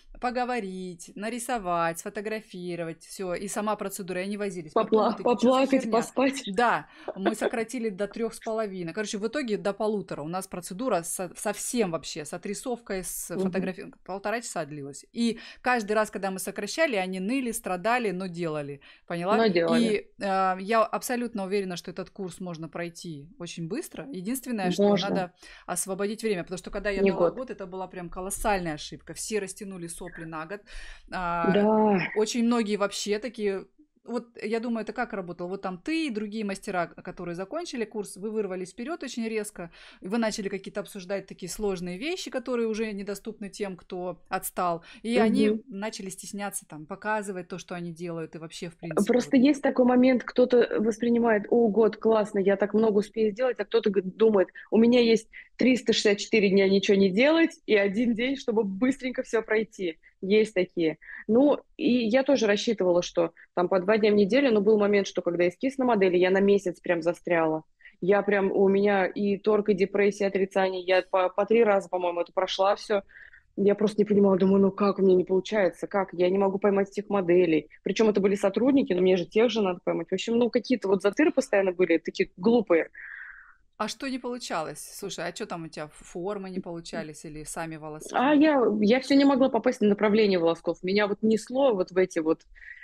поговорить, нарисовать, сфотографировать, все. И сама процедура, и они возились. Потом мы Попла- такие, что за поплакать, херня? поспать. Да, мы сократили до трех с половиной. Короче, в итоге до полутора. У нас процедура со- совсем вообще, с отрисовкой, с Мгм. фотографией, полтора часа длилась. И каждый раз, когда мы сокращали, они ныли, страдали, но делали. Поняла? Но делали. И э, я абсолютно уверена, что этот курс можно пройти очень быстро. Единственное, что Можно. надо освободить время, потому что когда я Не дала год. год, это была прям колоссальная ошибка. Все растянули сопли на год. А, Да. очень многие вообще такие... Вот я думаю, это как работало? Вот там ты и другие мастера, которые закончили курс, вы вырвались вперед очень резко, и вы начали какие-то обсуждать такие сложные вещи, которые уже недоступны тем, кто отстал, и они Мгм. начали стесняться там показывать то, что они делают, и вообще, в принципе, вот. Просто есть такой момент, кто-то воспринимает, о, год, классно, я так много успею сделать, а кто-то г- думает, у меня есть триста шестьдесят четыре дня ничего не делать и один день, чтобы быстренько все пройти. Есть такие. Ну, и я тоже рассчитывала, что там по два дня в неделю, но был момент, что когда эскиз на модели, я на месяц прям застряла. Я прям, у меня и торг, и депрессия, и отрицание, я по, по три раза, по-моему, это прошла все. Я просто не понимала, думаю, ну как у меня не получается, как? Я не могу поймать этих моделей. Причем это были сотрудники, но мне же тех же надо поймать. В общем, ну какие-то вот затыры постоянно были, такие глупые. А что не получалось? Слушай, а что там у тебя, формы не получались или сами А волоски? я, я все не могла попасть на направление волосков. Меня вот несло вот в эти вот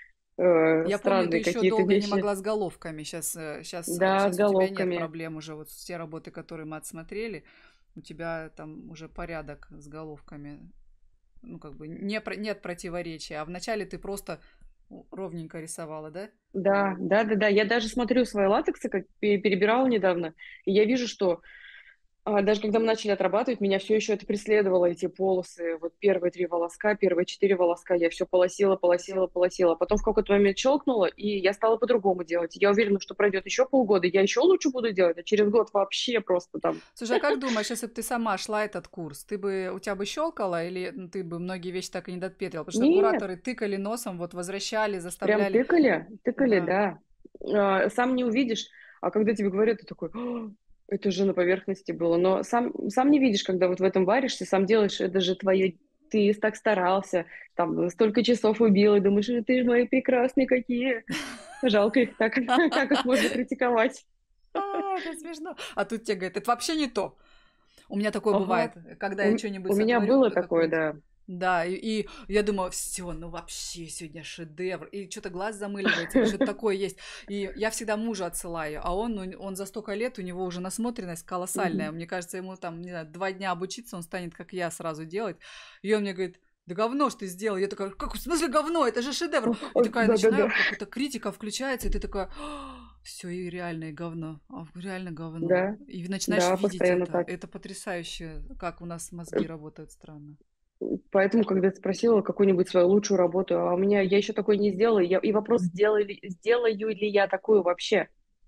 э, Я помню, ты странные еще какие-то долго не вещи. могла с головками. Сейчас, сейчас, Да, с сейчас у тебя нет головками. проблем уже. Вот все работы, которые мы отсмотрели, у тебя там уже порядок с головками. Ну, как бы не, про- нет противоречия. А вначале ты просто ровненько рисовала, да? Да, да, да, да. Я даже смотрю свои латексы, как пе- перебирала недавно, и я вижу, что А, даже когда мы начали отрабатывать, меня все еще это преследовало, эти полосы. Вот первые три волоска, первые четыре волоска, я все полосила, полосила, полосила. Потом в какой-то момент щелкнуло, и я стала по-другому делать. Я уверена, что пройдет еще полгода, я еще лучше буду делать, а через год вообще просто там. Слушай, а как думаешь, если бы ты сама шла этот курс, ты бы, у тебя бы щелкало или ну, ты бы многие вещи так и не допетрила? Потому что Нет, кураторы тыкали носом, вот возвращали, прям заставляли. тыкали, тыкали, Да. да. А, сам не увидишь, а когда тебе говорят, ты такой: «А, это же на поверхности было». Но сам, сам не видишь, когда вот в этом варишься, сам делаешь, это же твое, ты так старался, там столько часов убил, и думаешь: «Э, ты же мои прекрасные какие». Жалко их так, как их можно критиковать. А, это смешно. А тут тебе говорят, это вообще не то. У меня такое Ага. бывает, когда я У, что-нибудь у меня сотворю, было э, такое, какую-нибудь. да. Да, и, и я думаю, все, ну вообще сегодня шедевр. И что-то глаз замыливается, или что-то такое есть. И я всегда мужа отсылаю, а он, ну, он за столько лет, у него уже насмотренность колоссальная. Мгм. Мне кажется, ему там, не знаю, два дня обучиться, он станет, как я, сразу делать. И он мне говорит, да говно ж ты сделал. Я такая, как, в смысле говно? Это же шедевр. О, И о, такая да-да-да. начинаю, какая-то критика включается, и ты такая, все, и реально и говно. А, реально говно. Да, И начинаешь да, видеть постоянно это. так. Это потрясающе, как у нас мозги работают странно. Поэтому, когда ты спросила какую-нибудь свою лучшую работу, а у меня, я еще такой не сделала, я, и вопрос, сделаю ли, сделаю ли я такую вообще.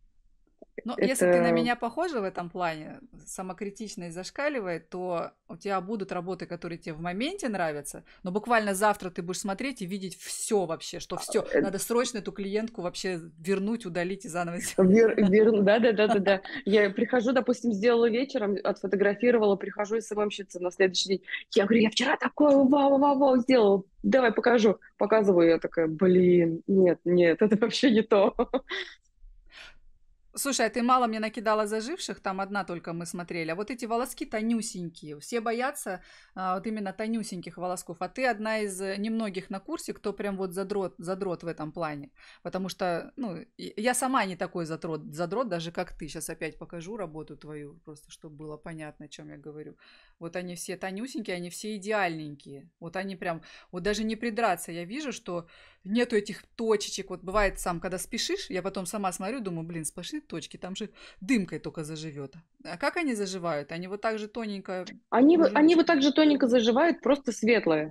Но если ты на Это меня похожа в этом плане, самокритичность зашкаливает, то у тебя будут работы, которые тебе в моменте нравятся, но буквально завтра ты будешь смотреть и видеть все вообще, что все, э, надо срочно эту клиентку вообще вернуть, удалить и заново вер, вер- да, да, да, да, да. Я прихожу, допустим, сделала вечером, отфотографировала, прихожу с СММщица на следующий день. Я говорю, я вчера такое вау, вау, вау сделала. Давай покажу. Показываю, я такая, блин, нет, нет, это вообще не то. Слушай, а ты мало мне накидала заживших, там одна только мы смотрели, а вот эти волоски тонюсенькие, все боятся а, вот именно тонюсеньких волосков, а ты одна из э, немногих на курсе, кто прям вот задрот, задрот в этом плане, потому что, ну, и- я сама не такой задрот, задрот, даже как ты, сейчас опять покажу работу твою, просто чтобы было понятно, о чем я говорю. Вот они все тонюсенькие, они все идеальненькие, вот они прям, вот даже не придраться, я вижу, что нету этих точечек. Вот бывает сам, когда спешишь, я потом сама смотрю, думаю, блин, сплошные точки, там же дымкой только заживет. А как они заживают? Они вот так же тоненько Они, вы- они вот кружочком. так же тоненько заживают, просто светлые.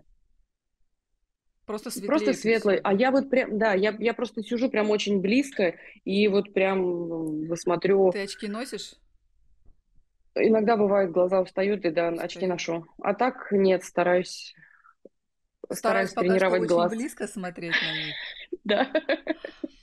Просто Просто светлеют и светлый. все, А да? я вот прям, да, я, я просто сижу прям очень близко и вот прям м, смотрю. Ты очки носишь? Иногда бывает, глаза устают, и да, очки Устают. ношу. А так нет, стараюсь, Стараюсь стараюсь пока что тренировать очень глаз. близко смотреть на них. Да.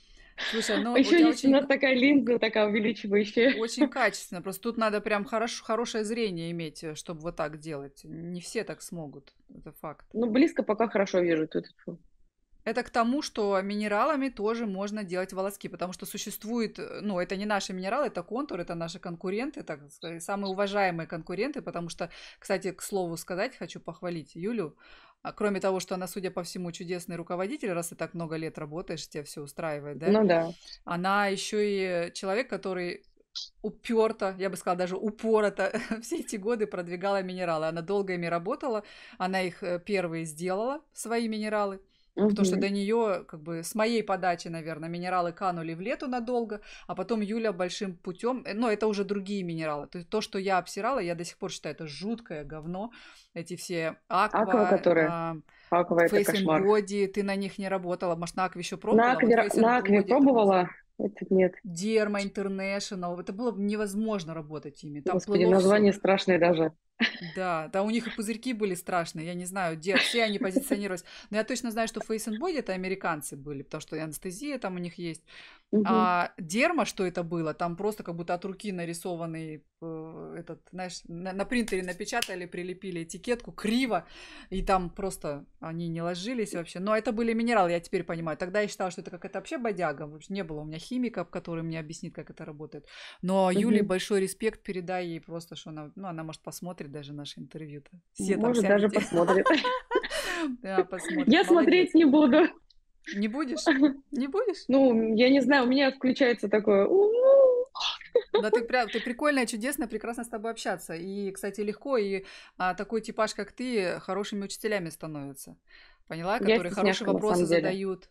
Слушай, ну у Еще тебя есть у очень, нас к- такая линза, такая увеличивающая. очень качественно. Просто тут надо прям хорош, хорошее зрение иметь, чтобы вот так делать. Не все так смогут. Это факт. Ну, близко пока хорошо вижу. Тут. Это к тому, что минералами тоже можно делать волоски, потому что существует, э, ну, это не наши минералы, это контур, это наши конкуренты, так сказать, самые уважаемые конкуренты, потому что, кстати, к слову сказать, хочу похвалить Юлю, а, кроме того, что она, судя по всему, чудесный руководитель, раз ты так много лет работаешь, тебя все устраивает, да, Ну да. она еще и человек, который уперто, я бы сказала, даже упорото все эти годы продвигала минералы. Она долго ими работала, она их э, первые сделала, свои минералы. Потому что Мгм. до нее, как бы, с моей подачи, наверное, минералы канули в лету надолго, а потом Юля большим путем, но это уже другие минералы. То есть то, что я обсирала, я до сих пор считаю, это жуткое говно. Эти все Аква, аква, которая. а, Аква это Face and кошмар. Body, ты на них не работала. Может, на акве еще На пробовала? Вот акве, Face and на акве Body, это просто пробовала. Это нет. Дерма Интернешнл. Это было невозможно работать ими. Там Господи, плыло все. название страшное даже. Да, да, у них и пузырьки были страшные, я не знаю, где все они позиционировались. Но я точно знаю, что Face and Body это американцы были, потому что и анестезия там у них есть. Мгм. А дерма, что это было? Там просто как будто от руки нарисованный э, этот, знаешь, на, на принтере напечатали, прилепили этикетку криво, и там просто они не ложились вообще. Но это были минералы, я теперь понимаю. Тогда я считала, что это какая-то вообще бодяга. Вообще не было у меня химика, который мне объяснит, как это работает. Но Юле Мгм. большой респект, передай ей просто, что она, ну, она, может, посмотрит даже наше интервью-то. Все там Может, даже сядете, посмотрит. да, посмотрит. Я Молодец. смотреть не буду. Не будешь? Не будешь? Ну, я не знаю, у меня включается такое. «У-у». Да ты прям, ты прикольная, чудесная, прекрасно с тобой общаться. И, кстати, легко, и а, такой типаж, как ты, хорошими учителями становятся. Поняла? Я Которые хорошие стесняшка на вопросы самом деле. задают.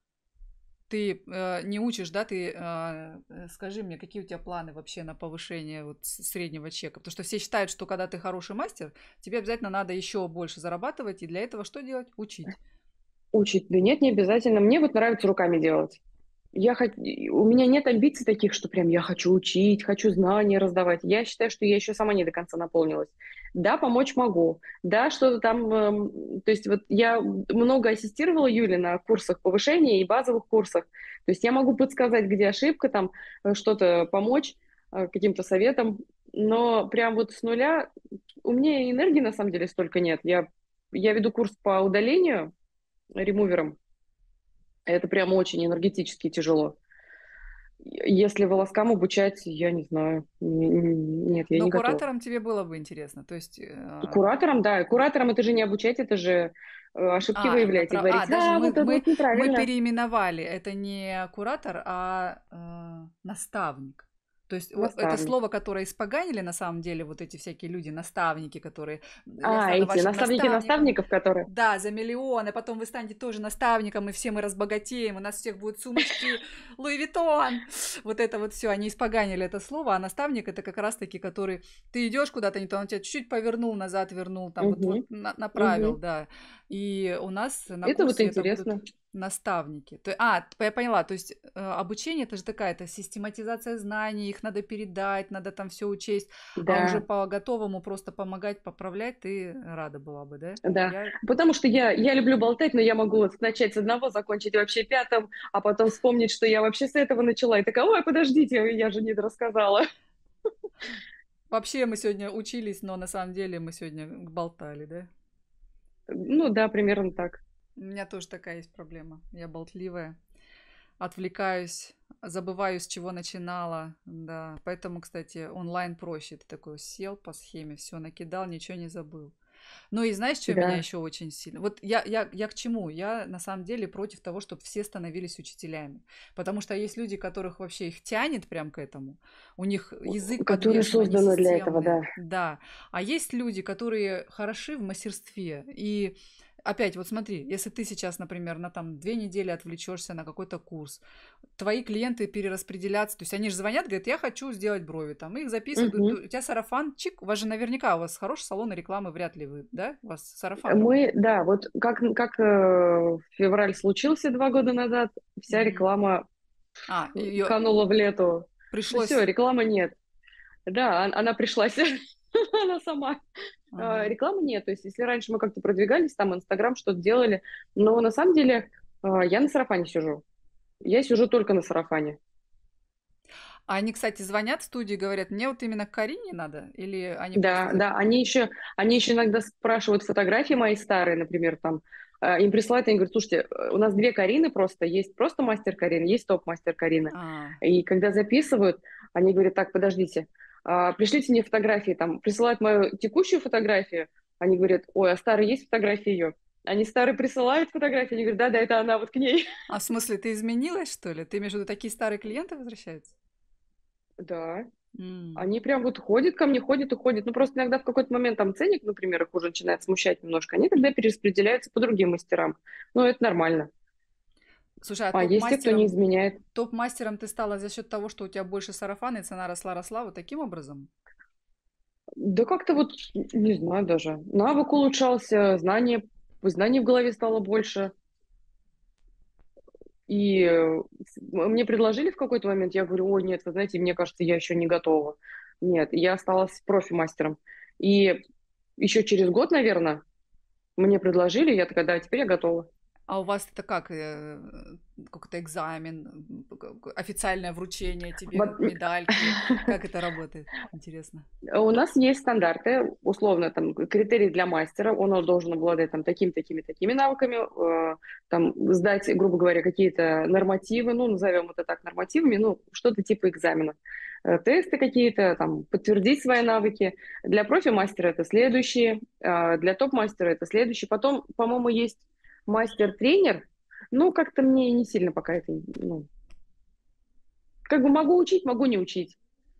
Ты э, не учишь, да? Ты э, э, скажи мне, какие у тебя планы вообще на повышение вот с- среднего чека? Потому что все считают, что когда ты хороший мастер, тебе обязательно надо еще больше зарабатывать, и для этого что делать? Учить. Учить? Да нет, не обязательно. Мне вот нравится руками делать. Я хот... У меня нет амбиций таких, что прям я хочу учить, хочу знания раздавать. Я считаю, что я еще сама не до конца наполнилась. Да, помочь могу. Да, что-то там... эм, То есть вот я много ассистировала Юле на курсах повышения и базовых курсах. То есть я могу подсказать, где ошибка, там э, что-то помочь э, каким-то советом. Но прям вот с нуля... У меня энергии на самом деле столько нет. Я, я веду курс по удалению ремувером. Это прям очень энергетически тяжело. Если волоскам обучать, я не знаю. Н- н- Нет, я Но не готова. кураторам тебе было бы интересно. То есть, э, Кураторам, да. Кураторам это же не обучать, это же э, ошибки а, выявлять и направ... а, говорить, даже а, мы, вот это мы, вот мы неправильно. переименовали. Это не куратор, а э, наставник. То есть вот это Наставник. слово, которое испоганили на самом деле вот эти всякие люди, наставники, которые я А, стану эти вашим наставники наставником, наставников, которые... да, за миллионы, потом вы станете тоже наставником, и все мы разбогатеем, у нас всех будут сумочки Луи Виттон. Вот это вот все, они испоганили это слово, а наставник это как раз-таки, который ты идешь куда-то не то, он тебя чуть-чуть повернул назад, вернул, там вот, вот Мгм, на- направил, мгм. да. И у нас на Это вот курсе это будут интересно. наставники. То, а, т- я поняла, то есть э, обучение это же такая, это систематизация знаний, их надо передать, надо там все учесть, а уже Да, по готовому просто помогать, поправлять ты рада была бы, да? да. Я Потому что я, я люблю болтать, но я могу вот начать с одного, закончить вообще пятым, а потом вспомнить, что я вообще с этого начала. И такая, ой, подождите, я же не рассказала. вообще мы сегодня учились, но на самом деле мы сегодня болтали, да? Ну да, примерно так. У меня тоже такая есть проблема. Я болтливая, отвлекаюсь, забываю, с чего начинала, да. Поэтому, кстати, онлайн проще. Ты такой сел по схеме, все накидал, ничего не забыл. Ну и знаешь, что меня Да. еще очень сильно... Вот я, я, я к чему? Я на самом деле против того, чтобы все становились учителями. Потому что есть люди, которых вообще их тянет прям к этому. У них язык Которые подвешен, они созданы для этого, да. системные. Да. А есть люди, которые хороши в мастерстве. И опять, вот смотри, если ты сейчас, например, на там две недели отвлечешься на какой-то курс, твои клиенты перераспределятся, то есть они же звонят, говорят, я хочу сделать брови, там, их записывают, Мгм. у тебя сарафан, чик, у вас же наверняка, у вас хороший салон рекламы, вряд ли вы, да, у вас сарафан Мы, работает. да, вот как, как э, февраль случился два года назад, вся Мгм. реклама А, ее канула в лету. Все, пришлось, рекламы нет. Да, он- она пришлась, она сама. А, ага. Рекламы нет. То есть, если раньше мы как-то продвигались, там, Инстаграм что-то делали, но на самом деле а, я на сарафане сижу. Я сижу только на сарафане. А они, кстати, звонят в студию и говорят: "Мне вот именно к Карине надо"? Или они Да, просто да, они еще, они еще иногда спрашивают фотографии мои старые, например, там, э, им присылают, они говорят: слушайте, э, у нас две Карины просто, есть просто мастер Карина, есть топ-мастер Карина. А, И когда записывают, они говорят: так, подождите, а, пришлите мне фотографии, там, присылают мою текущую фотографию, они говорят: ой, а старые есть фотографии ее? Они старые присылают фотографии, они говорят: да, да, это она, вот к ней. а в смысле, ты изменилась, что ли? Ты имеешь в виду, такие старые клиенты возвращаются? Да, М. они прям вот ходят ко мне, ходят и ходят. Ну, просто иногда в какой-то момент там ценник, например, их уже начинает смущать немножко. Они тогда перераспределяются по другим мастерам. Ну, это нормально. Слушай, а А есть те, кто не топ-мастером изменяет. топ-мастером ты стала за счет того, что у тебя больше сарафана и цена росла-росла вот таким образом? Да как-то вот, не знаю даже. Навык улучшался, знание, знаний в голове стало больше. И э, с- мне предложили в какой-то момент, я говорю: ой, нет, вы знаете, мне кажется, я еще не готова. Нет, я осталась профи-мастером. И еще через год, наверное, мне предложили, я такая: да, теперь я готова. А у вас это как, э, какой-то экзамен, м, к к официальное вручение тебе Вот, медальки? Как это работает? Интересно. у нас есть стандарты, условно, там, критерии для мастера. Он должен обладать там такими, такими, такими навыками, э, там, сдать, грубо говоря, какие-то нормативы, ну, назовем это так, нормативами, ну, что-то типа экзамена. Э, тесты какие-то, там, подтвердить свои навыки. Для профи-мастера это следующий, э, для топ-мастера это следующий. Потом, по-моему, есть мастер-тренер. Ну, как-то мне не сильно пока это, ну, как бы могу учить, могу не учить.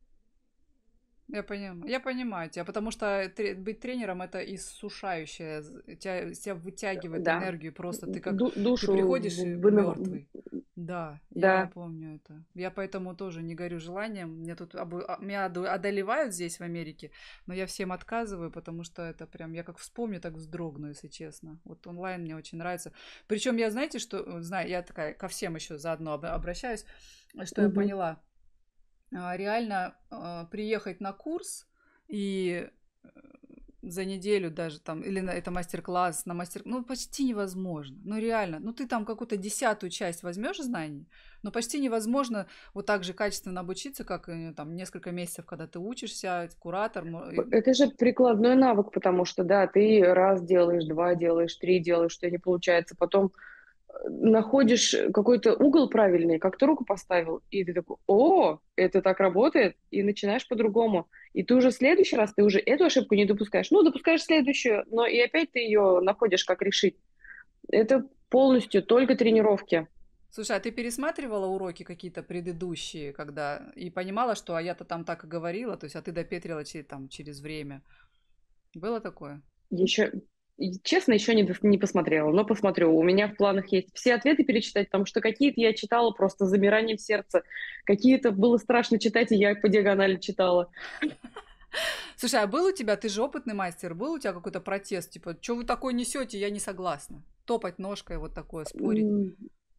Я понимаю, я понимаю тебя, потому что тре- быть тренером это иссушающее, з- тебя, тебя вытягивает Да, энергию, просто ты как, Ду- ты душу приходишь и вынов- мертвый. Да, я Да. помню это. Я поэтому тоже не горю желанием. Мне тут обу- а- меня оду- одолевают здесь в Америке, но я всем отказываю, потому что это прям, я как вспомню, так вздрогну, если честно. Вот онлайн мне очень нравится. Причем я, знаете, что, э, знаю, я такая ко всем еще заодно об- обращаюсь, что я Мгм. поняла. А, реально а, приехать на курс и э, за неделю даже там, или на это мастер-класс, на мастер, ну почти невозможно, ну реально, ну ты там какую-то десятую часть возьмешь знаний, но почти невозможно вот так же качественно обучиться, как э, там несколько месяцев, когда ты учишься, куратор, мо- и- Это же прикладной навык, потому что, да, ты раз делаешь, два делаешь, три делаешь, что не получается, потом э, находишь какой-то угол правильный, как ты руку поставил, и ты такой: о, это так работает, и начинаешь по-другому. И ты уже в следующий раз, ты уже эту ошибку не допускаешь. Ну, допускаешь следующую, но и опять ты ее находишь, как решить. Это полностью только тренировки. Слушай, а ты пересматривала уроки какие-то предыдущие, когда и понимала, что а я-то там так и говорила, то есть, а ты допетрила через, там, через время. Было такое? Еще, и, честно, еще не, дос- не посмотрела, но посмотрю. У меня в планах есть все ответы перечитать, потому что какие-то я читала просто с замиранием сердца, какие-то было страшно читать, и я по диагонали читала. Слушай, а был у тебя, ты же опытный мастер, был у тебя какой-то протест, типа, что вы такое несете, я не согласна. Топать ножкой, вот такое, спорить. М,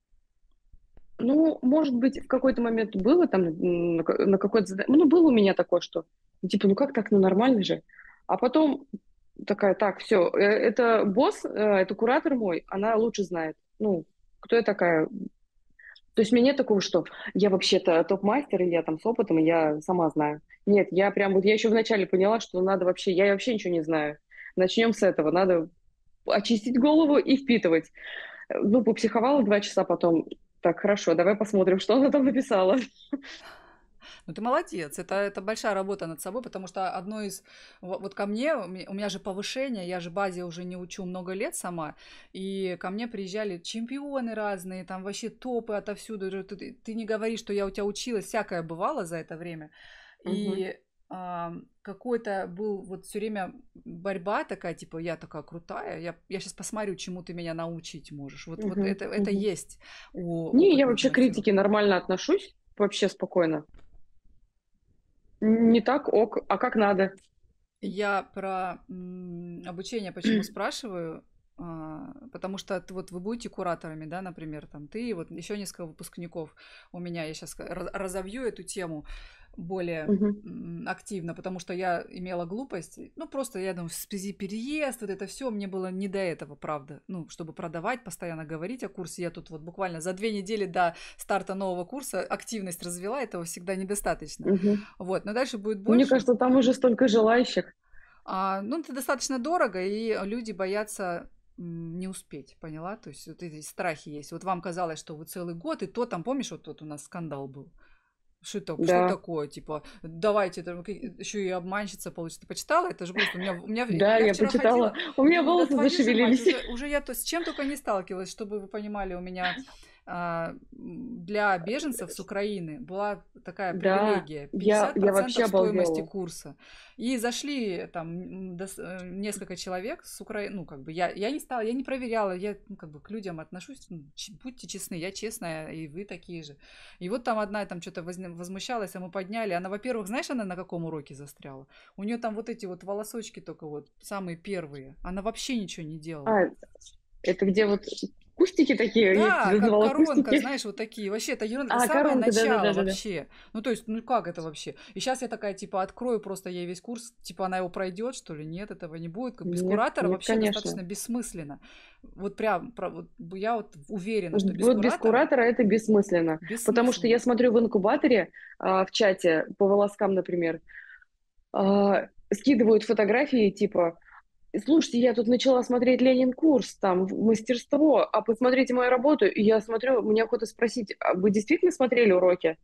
Ну, может быть, в какой-то момент было там м, на ка- на какой-то задание, ну, было у меня такое, что, ну, типа, ну как так, ну нормально же. А потом такая: так, все, это босс, э, это куратор мой, она лучше знает. Ну, кто я такая? То есть у меня нет такого, что я вообще-то топ-мастер, и я там с опытом, и я сама знаю. Нет, я прям вот, я еще вначале поняла, что надо вообще, я вообще ничего не знаю. Начнем с этого, надо очистить голову и впитывать. Э, Ну, попсиховала два часа потом. Так, хорошо, давай посмотрим, что она там написала. Ну, ты молодец, это, это большая работа над собой, потому что одно из... во- Вот ко мне, у меня у меня же повышение, я же базе уже не учу много лет сама, и ко мне приезжали чемпионы разные, там вообще топы отовсюду. Же Ты, ты не говори, что я у тебя училась, всякое бывало за это время. Мгм, И а, какой-то был вот все время борьба такая, типа, я такая крутая, я, я сейчас посмотрю, чему ты меня научить можешь. Вот, вот мгм, это, это мгм. есть у Не, я опытных вообще к мастеров. критике нормально отношусь, вообще спокойно. Не так, ок, а как надо. Я про м, обучение почему спрашиваю? А, потому что т вот вы будете кураторами, да, например, там ты и вот еще несколько выпускников у меня. Я щас ра разовью эту тему более, Мгм. м, активно, потому что я имела глупость, ну, просто я думаю, в связи переезд, вот это все, мне было не до этого, правда. Ну, чтобы продавать, постоянно говорить о курсе. Я тут вот буквально за две недели до старта нового курса активность развела, этого всегда недостаточно. Мгм. Вот, но дальше будет Мне больше. кажется, там уже столько желающих. А, ну, это достаточно дорого, и люди боятся, м, не успеть, поняла? То есть вот эти страхи есть. Вот вам казалось, что вы целый год, и то там, помнишь, вот тут у нас скандал был? Что это, что Да, такое? Типа, давайте, это еще и обманщица получится. Ты почитала? Это же просто у меня, у меня, да, я я вчера почитала. ходила, У меня думаю, да волосы твою же мать, зашевелились. уже, уже я то с чем только не сталкивалась, чтобы вы понимали, у меня а, м, для беженцев с Украины была такая Да, привилегия, я, пятьдесят я вообще процентов стоимости обалдела. курса. И зашли там м, дос- э, несколько человек с Украины, ну, как бы, я, я не стала, я не проверяла, я, ну, как бы, к людям отношусь, ну, ч- будьте честны, я честная, и вы такие же. И вот там одна там что-то возмущалась, а мы подняли. Она, во-первых, знаешь, она на каком уроке застряла? У нее там вот эти вот волосочки только вот, самые первые. Она вообще ничего не делала. А, это где вот кустики такие, я их Да, как называла коронка, кустики. знаешь, вот такие. Вообще, это ерунда. А, Самое коронка, начало да-да-да-да-да. вообще. Ну, то есть, ну как это вообще? И сейчас я такая, типа, открою просто ей весь курс. Типа, она его пройдет, что ли? Нет, этого не будет. Как без Нет, куратора нет, вообще конечно. достаточно бессмысленно. Вот прям, про- вот я вот уверена, что без Вот без куратора куратора это бессмысленно. Потому что я бессмысленно. смотрю в инкубаторе, а, в чате по волоскам, например, а, скидывают фотографии типа: слушайте, я тут начала смотреть Ленин курс, там, в- мастерство, а посмотрите мою работу. И я смотрю, мне охота спросить: а вы действительно смотрели уроки?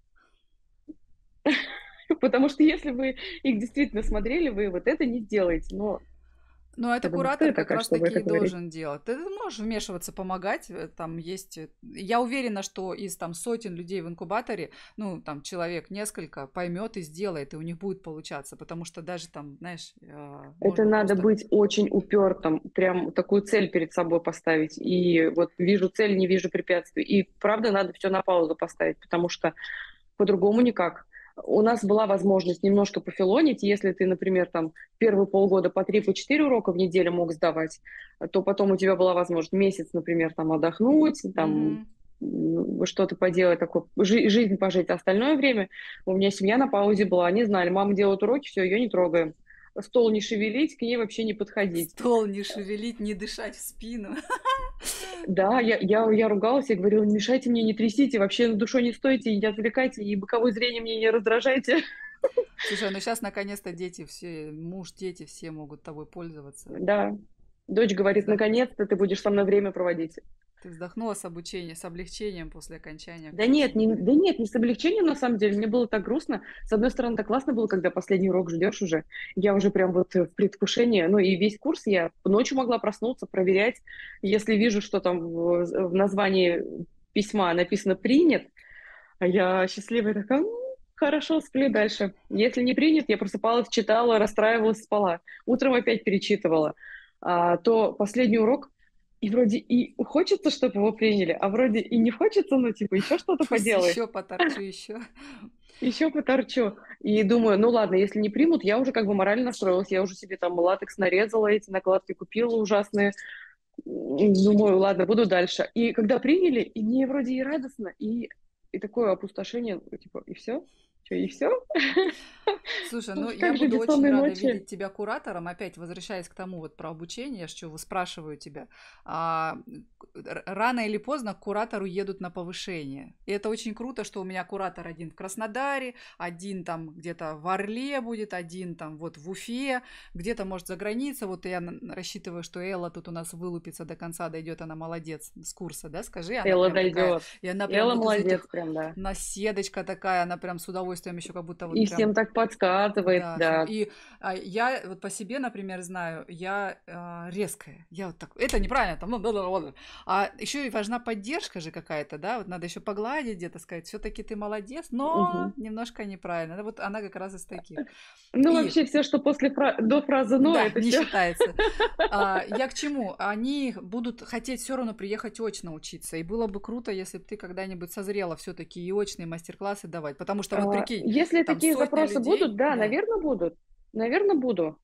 Потому что если вы их действительно смотрели, вы вот это не сделаете. Но Ну, это я думаю, кто куратор я как такая, раз чтобы таки это и говорить? должен делать. Ты можешь вмешиваться, помогать. э, Там есть... э, Я уверена, что из там сотен людей в инкубаторе, ну, там человек несколько поймет и сделает, и у них будет получаться. Потому что даже там, знаешь, э, Это можно надо просто... быть очень упертым, прям такую цель перед собой поставить. И вот вижу цель, не вижу препятствий. И правда надо все на паузу поставить, потому что по-другому никак. У нас была возможность немножко пофилонить, если ты, например, там первые полгода по три, по четыре урока в неделю мог сдавать, то потом у тебя была возможность месяц, например, там отдохнуть, там Мгм. м, что-то поделать, такое, жи- жизнь пожить. А остальное время у меня семья на паузе была, они знали, мама делает уроки, все, ее не трогаем. Стол не шевелить, к ней вообще не подходить. Стол не шевелить, не дышать в спину. Да, я, я, я ругалась, я говорила: не мешайте мне, не трясите, вообще на душой не стойте, и не отвлекайте, и боковое зрение мне не раздражайте. Слушай, ну сейчас наконец-то дети все, муж, дети все могут тобой пользоваться. Да. Дочь Ты говорит: вздох- наконец-то ты будешь со мной время проводить. ты вздохнула с обучением, с облегчением после окончания Да курса, нет, не, наверное. да нет, не с облегчением, на самом деле. Мне было так грустно. С одной стороны, так классно было, когда последний урок ждешь уже. Я уже прям вот в предвкушении. Ну и весь курс я ночью могла проснуться, проверять. Если вижу, что там в, в названии письма написано «принят», а я счастливая такая: «М, хорошо, сплю дальше». Если не принят, я просыпалась, читала, расстраивалась, спала. Утром опять перечитывала. А, то последний урок, и вроде и хочется, чтобы его приняли, а вроде и не хочется, ну, типа, еще что-то Пусть поделать, еще поторчу еще. еще поторчу. И думаю, ну ладно, если не примут, я уже как бы морально настроилась, я уже себе там латекс нарезала, эти накладки купила ужасные. М, Думаю, ладно, буду дальше. И когда приняли, и мне вроде и радостно, и, и такое опустошение, типа, и все? Что, и все? Слушай, ну я Как же буду очень бессонные рада ночи? видеть тебя куратором. Опять возвращаясь к тому вот про обучение, что спрашиваю тебя. А, р- рано или поздно к куратору едут на повышение. И это очень круто, что у меня куратор один в Краснодаре, один там где-то в Орле будет, один там вот в Уфе, где-то, может, за границей. Вот я на- рассчитываю, что Элла тут у нас вылупится до конца, дойдет, она молодец с курса, да, скажи, она Элла прям такая, дойдет. и она прям Элла вот из молодец этих прям, да. наседочка такая, она прям с удовольствием еще как будто вот И прям всем так подсказывает, да, всем. да. И а, я вот по себе, например, знаю, я а, резкая. Я вот так. Это неправильно, там, ну, да, да, ладно. А еще и важна поддержка же какая-то, да. Вот надо еще погладить где-то, сказать, все-таки ты молодец, но Мгм. немножко неправильно. Да, вот она как раз из таких. Ну, И вообще, все, что после фра- до фразы «но», да, это не все. считается. А, я к чему? Они будут хотеть все равно приехать очно учиться. И было бы круто, если бы ты когда-нибудь созрела все-таки и очные мастер-классы давать. Потому что вот прикинь, Если там такие сотня запросы будут, людей, да, да. наверное, будут. Наверное, буду.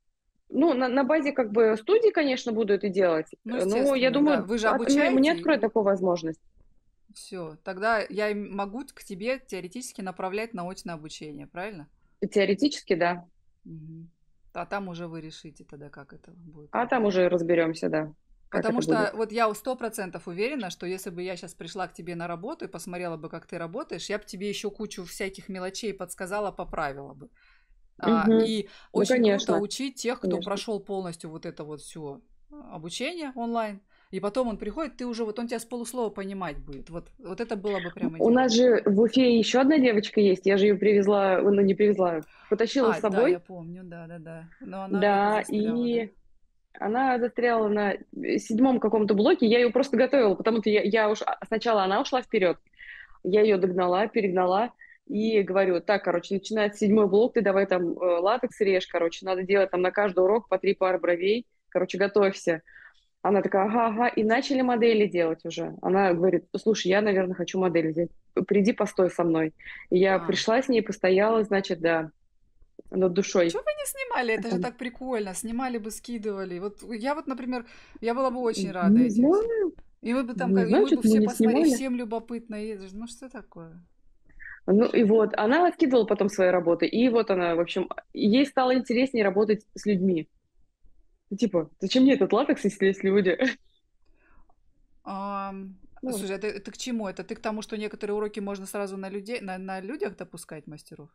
Ну, на, на базе как бы студии, конечно, буду это делать, Ну, э, но я естественно, да. думаю, Вы же от- мне, мне обучаете, откроет такую возможность. все. Тогда я им могу к тебе теоретически направлять на очное обучение, правильно? Теоретически, да. Мгм. А там уже вы решите тогда, как это будет А там работать. уже разберемся, да, как Потому это что будет. вот я сто процентов уверена, что если бы я сейчас пришла к тебе на работу и посмотрела бы, как ты работаешь, я бы тебе еще кучу всяких мелочей подсказала, поправила бы. А, Мгм. и Ну, очень круто конечно, учить тех, кто конечно. прошел полностью вот это вот все обучение онлайн, и потом он приходит, ты уже, вот он тебя с полуслова понимать будет. Вот, вот это было бы прям У нас идеально. же в Уфе еще одна девочка есть, я же ее привезла, ну, не привезла, потащила с А, да, я собой, помню, да-да-да. Но она где-то да, застряла, да? и она застряла на седьмом каком-то блоке, я ее просто готовила, потому что я, я уж сначала она ушла вперед, я ее догнала, перегнала и говорю, так, короче, начинается седьмой блок, ты давай там э, латекс режь, короче, надо делать там на каждый урок по три пары бровей, короче, готовься. Она такая, ага, ага, и начали модели делать уже. Она говорит, слушай, я, наверное, хочу модель взять, приди, постой со мной. И я А, пришла с ней, постояла, значит, да, над душой. чего вы не снимали? Это же Там, так прикольно. Снимали бы, скидывали. Вот я вот, например, я была бы очень рада не этим. знаю, И мы бы там, не как, и знаю, мы бы что-то мы все не посмотрели, снимали. всем любопытно. И, ну что такое? Ну и вот, она скидывала потом свои работы, и вот она, в общем, ей стало интереснее работать с людьми. Ну, типа, зачем мне этот латекс, если есть люди? Ам, Ну, слушай, это, это к чему? Это ты к тому, что некоторые уроки можно сразу на людей, на, на людях допускать мастеров?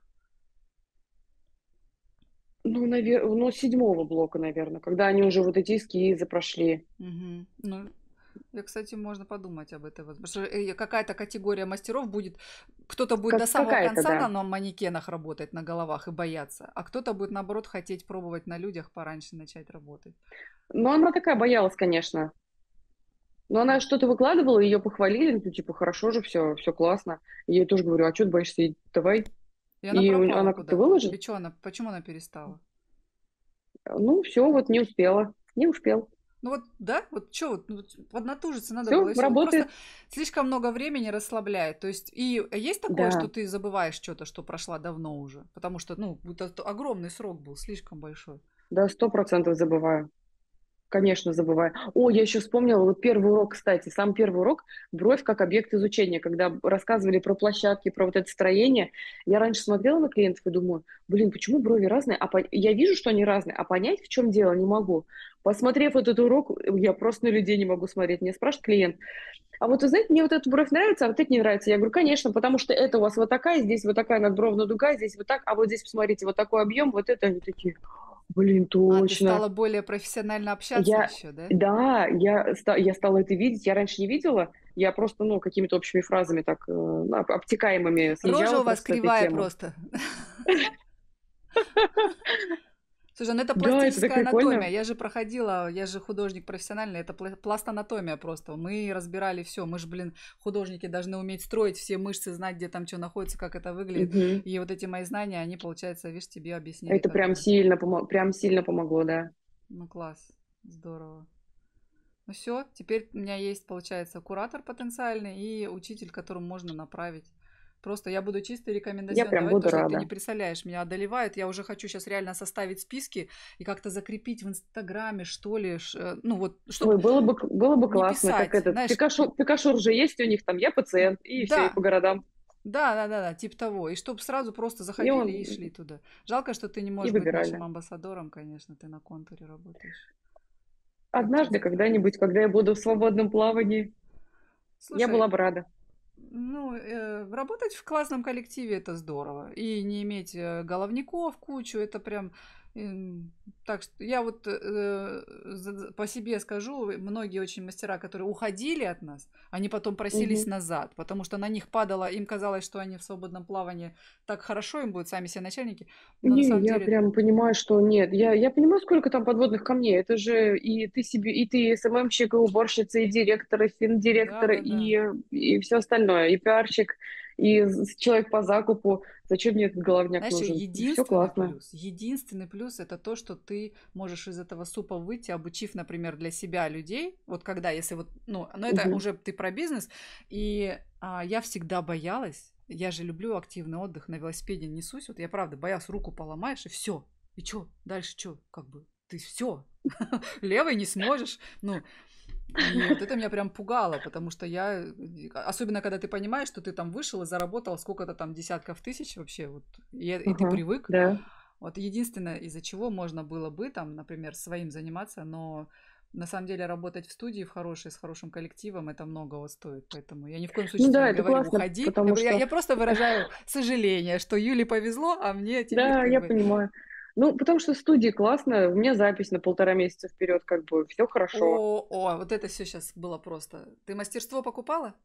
ну, навер... ну, с седьмого блока, наверное, когда они уже вот эти эскизы прошли. Мгм. Ну, я, кстати, можно подумать об этом. Потому что э, какая-то категория мастеров будет, кто-то будет до Как самого какая-то, конца да. на, на манекенах работать, на головах и бояться, а кто-то будет, наоборот, хотеть пробовать на людях пораньше начать работать. Но она такая боялась, конечно. Но она что-то выкладывала, ее похвалили, ну, типа, хорошо же, все, все классно. И я ей тоже говорю, а что ты боишься, иди, давай. И она И у- пропала она как-то куда-то. выложит, Или что она, почему она перестала? ну, все, вот не успела, не успел. Ну вот, да, вот что, вот, ну, вот поднатужиться надо было, Все, и все. Вот просто работает. слишком много времени расслабляет. То есть, и есть такое, что Да, ты забываешь что-то, что прошла давно уже, потому что, ну, это огромный срок был, слишком большой. да, сто процентов забываю. Конечно, забываю. О, я еще вспомнила, вот первый урок, кстати, сам первый урок «Бровь как объект изучения», когда рассказывали про площадки, про вот это строение. Я раньше смотрела на клиентов и думаю, блин, почему брови разные? А пон- я вижу, что они разные, а понять, в чем дело, не могу. Посмотрев этот урок, я просто на людей не могу смотреть. Мне спрашивает клиент, а вот вы знаете, мне вот эта бровь нравится, а вот это не нравится. Я говорю, конечно, потому что это у вас вот такая, здесь вот такая надбровная дуга, здесь вот так, а вот здесь, посмотрите, вот такой объем, вот это. Они такие, блин, А, ты точно. стала более профессионально общаться Я, еще, да? да, я, ста- я стала это видеть, я раньше не видела, я просто, ну, какими-то общими фразами так, э, ну, об- обтекаемыми Рожа съезжала у вас просто с этой кривая темы. просто. Слушай, ну это Да, это так пластическая анатомия. прикольно. Я же проходила, я же художник профессиональный, это пла- пластанатомия просто. Мы разбирали все. Мы же, блин, художники должны уметь строить все мышцы, знать, где там что находится, как это выглядит. Мгм. И вот эти мои знания, они, получается, видишь, тебе объяснили, Это как прям это. сильно, помо- прям сильно помогло, да. Ну, класс, здорово. Ну все, теперь у меня есть, получается, куратор потенциальный и учитель, которому можно направить. Просто я буду чисто Я рекомендационно прям давать, буду потому что ты не рада. представляешь, меня одолевает. Я уже хочу сейчас реально составить списки и как-то закрепить в Инстаграме, что ли. ш- э, Ну вот, чтобы Ой, было бы, к- было бы не классно, как писать, этот, знаешь. Пикашу, Пикашур же есть у них там, я пациент, и все, и по Да, городам. да, да, да, да, типа того. И чтобы сразу просто И заходили он, и шли туда. Жалко, что ты не и можешь быть нашим выбирали. амбассадором, конечно, ты на контуре работаешь. Как Однажды часто так у вас? когда-нибудь, когда я буду в свободном плавании, я была Слушай, бы рада. ну, э, работать в классном коллективе это здорово. И не иметь э, головников кучу, это прям... эм, Так что я вот э, за- по себе скажу, многие очень мастера, которые уходили от нас, они потом просились Мгм. назад, потому что на них падало, им казалось, что они в свободном плавании так хорошо, им будут сами себе начальники, но на Не, самом я деле, прям понимаю, что нет. Я, я понимаю, сколько там подводных камней. Это же и ты себе, и ты СММщик, и уборщица, и директор, и финдиректор, да-да-да. и, и все остальное, и пиарщик, и с- человек по закупу. Зачем мне этот головняк Знаешь, нужен? Все единственный классно. плюс, единственный плюс это то, что ты можешь из этого супа выйти, обучив, например, для себя людей. Вот когда, если вот, ну, но это Мгм. уже ты про бизнес. И а, я всегда боялась, я же люблю активный отдых, на велосипеде несусь, вот я правда боялась, руку поломаешь и все. И чё? Дальше чё? Как бы? ты все, левой не сможешь. Ну, и вот это меня прям пугало, потому что я, особенно когда ты понимаешь, что ты там вышел и заработал сколько-то там десятков тысяч вообще, вот, и, и ты Ага, привык. да. Вот единственное, из-за чего можно было бы там, например, своим заниматься, но на самом деле работать в студии в хорошей, с хорошим коллективом, это многого стоит. Поэтому я ни в коем случае Ну тебе да, не это говорю, классно, уходи. Я, потому я- что, я просто выражаю сожаление, что Юле повезло, а мне теперь да, как я бы... понимаю. Ну, потому что в студии классно, у меня запись на полтора месяца вперед, как бы, все хорошо. О, о, вот это все сейчас было просто. Ты мастерство покупала?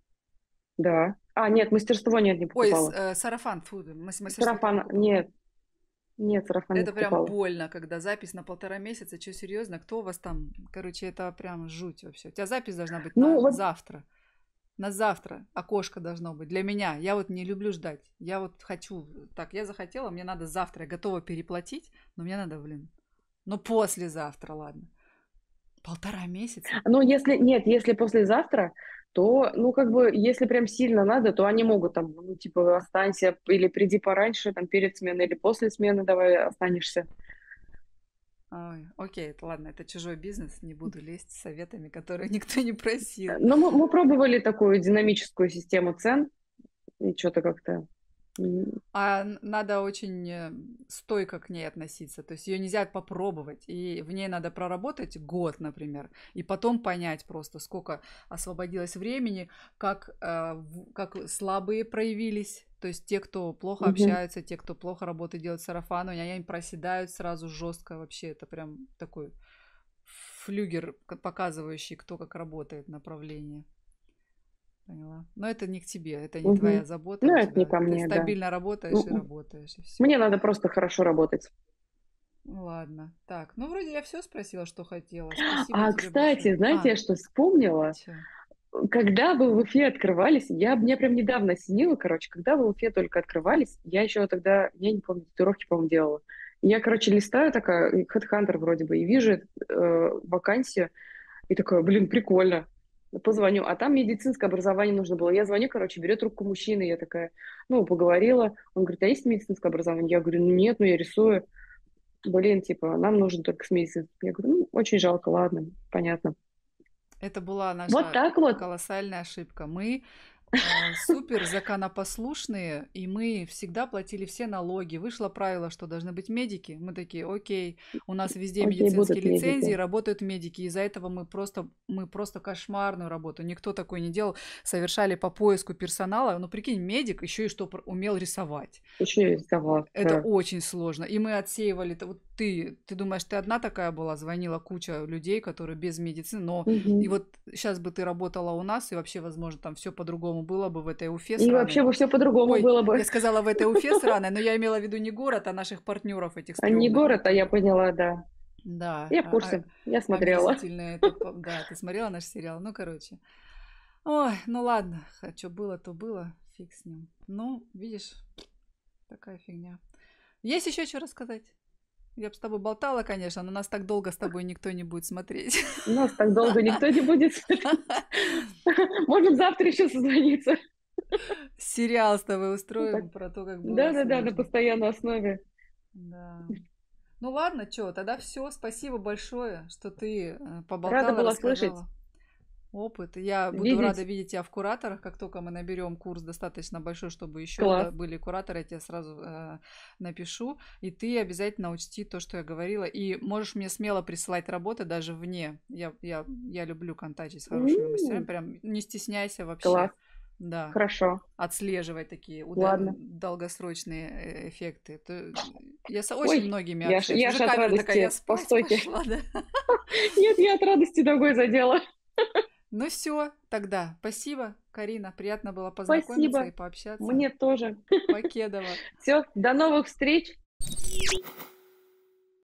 Да. А, нет, мастерство нет, не Ой, с- покупала. э, сарафан, фу, мас- мастерство ты Сарафан, покупала. нет, нет, сарафан не Это прям покупала. больно, когда запись на полтора месяца. Что, серьезно? Кто у вас там? Короче, это прям жуть вообще. У тебя запись должна быть Ну, на вот, завтра. На завтра окошко должно быть. Для меня. Я вот не люблю ждать. Я вот хочу. Так, я захотела, мне надо завтра. Я готова переплатить, но мне надо, блин. Ну, послезавтра, ладно. Полтора месяца? ну, если, нет, если послезавтра, то, ну, как бы, если прям сильно надо, то они могут там, ну, типа, останься, или приди пораньше, там, перед сменой, или после смены давай останешься. Ой, окей, это ладно, это чужой бизнес, не буду лезть с советами, которые никто не просил. Но мы, мы пробовали такую динамическую систему цен, и что-то как-то... м, А н- надо очень э, стойко к ней относиться. То есть ее нельзя попробовать. И в ней надо проработать год, например. И потом понять просто, сколько освободилось времени, как, э, в- как слабые проявились. То есть те, кто плохо мгм. общаются, те, кто плохо работает, делают сарафан, они они проседают сразу жестко. Вообще это прям такой флюгер, к- показывающий, кто как работает, направление. Поняла. Но это не к тебе, это не твоя Мгм. забота, Ну, у это не тебя ко ты мне, да. стабильно работаешь и М, работаешь, и все. Мне надо просто хорошо работать. Ну ладно. Так, ну вроде я все спросила, что хотела. Спасибо А, тебе большое. кстати, знаете, А, я что вспомнила? чё? Когда вы в Уфе открывались, я мне прям недавно осенило, короче, когда вы в Уфе только открывались, я еще тогда, я не помню, татуировки, по-моему, делала. Я, короче, листаю такая, HeadHunter вроде бы, и вижу э, вакансию, и такая, блин, прикольно. Позвоню, а там медицинское образование нужно было. Я звоню, короче, берет трубку мужчина, я такая, ну, поговорила. Он говорит, а есть медицинское образование? Я говорю, ну нет, ну я рисую. Блин, типа, нам нужен только с медицинским. Я говорю, ну, очень жалко, ладно, понятно. Это была Вот наша так вот. колоссальная ошибка. Мы э, супер законопослушные, и мы всегда платили все налоги. Вышло правило, что должны быть медики. Мы такие, окей, у нас везде Окей, медицинские будут лицензии, медики. работают медики. Из-за этого мы просто, мы просто кошмарную работу. Никто такой не делал. Совершали по поиску персонала. Ну, прикинь, медик еще и что пр- умел рисовать. Еще и рисовал, Это да. очень сложно. И мы отсеивали. т- Вот ты, ты думаешь, ты одна такая была? Звонила куча людей, которые без медицины. Но и Мгм. вот сейчас бы ты работала у нас, и вообще, возможно, там все по-другому было бы в этой Уфе И вообще сраной. бы все по-другому Ой, было бы. я сказала в этой Уфе сраной, но я имела в виду не город, а наших партнеров этих А не стрёмных город, а я оттуда. поняла, да. Да, Я в а- а- курсе, я смотрела. омерзительные. Это, по- да, ты смотрела наш сериал? Ну, короче. Ой, ну ладно, что было, то было, фиг с ним. Ну, видишь, такая фигня. Есть еще что рассказать? Я бы с тобой болтала, конечно, но нас так долго с тобой никто не будет смотреть. Нас так долго никто не будет смотреть. Можем завтра еще созвониться. Сериал с тобой Ну, так. устроим про то, как было Да-да-да, на сложно. постоянной основе. Да. Ну ладно, что, тогда все. Спасибо большое, что ты э, Рада поболтала, была слышать, рассказала опыт. И я буду рада видеть. видеть тебя в кураторах, как только мы наберем курс достаточно большой, чтобы еще Класс. были кураторы, я тебе сразу э, напишу. И ты обязательно учти то, что я говорила. И можешь мне смело присылать работы даже вне. Я, я, я люблю контактить с хорошими мастерами. М, Прям не стесняйся вообще. Класс. Да, Хорошо. отслеживать такие уда- Ладно. долгосрочные э, эффекты. То я с очень Ой, многими я ж, общаюсь. я Уже ж от камера такая, я радости. спать Постойте. пошла, да? Нет, я от радости ногой задела. Ну все, тогда. Спасибо, Карина. Приятно было познакомиться и Спасибо. пообщаться. Мне тоже. Покедова. Все, до новых встреч.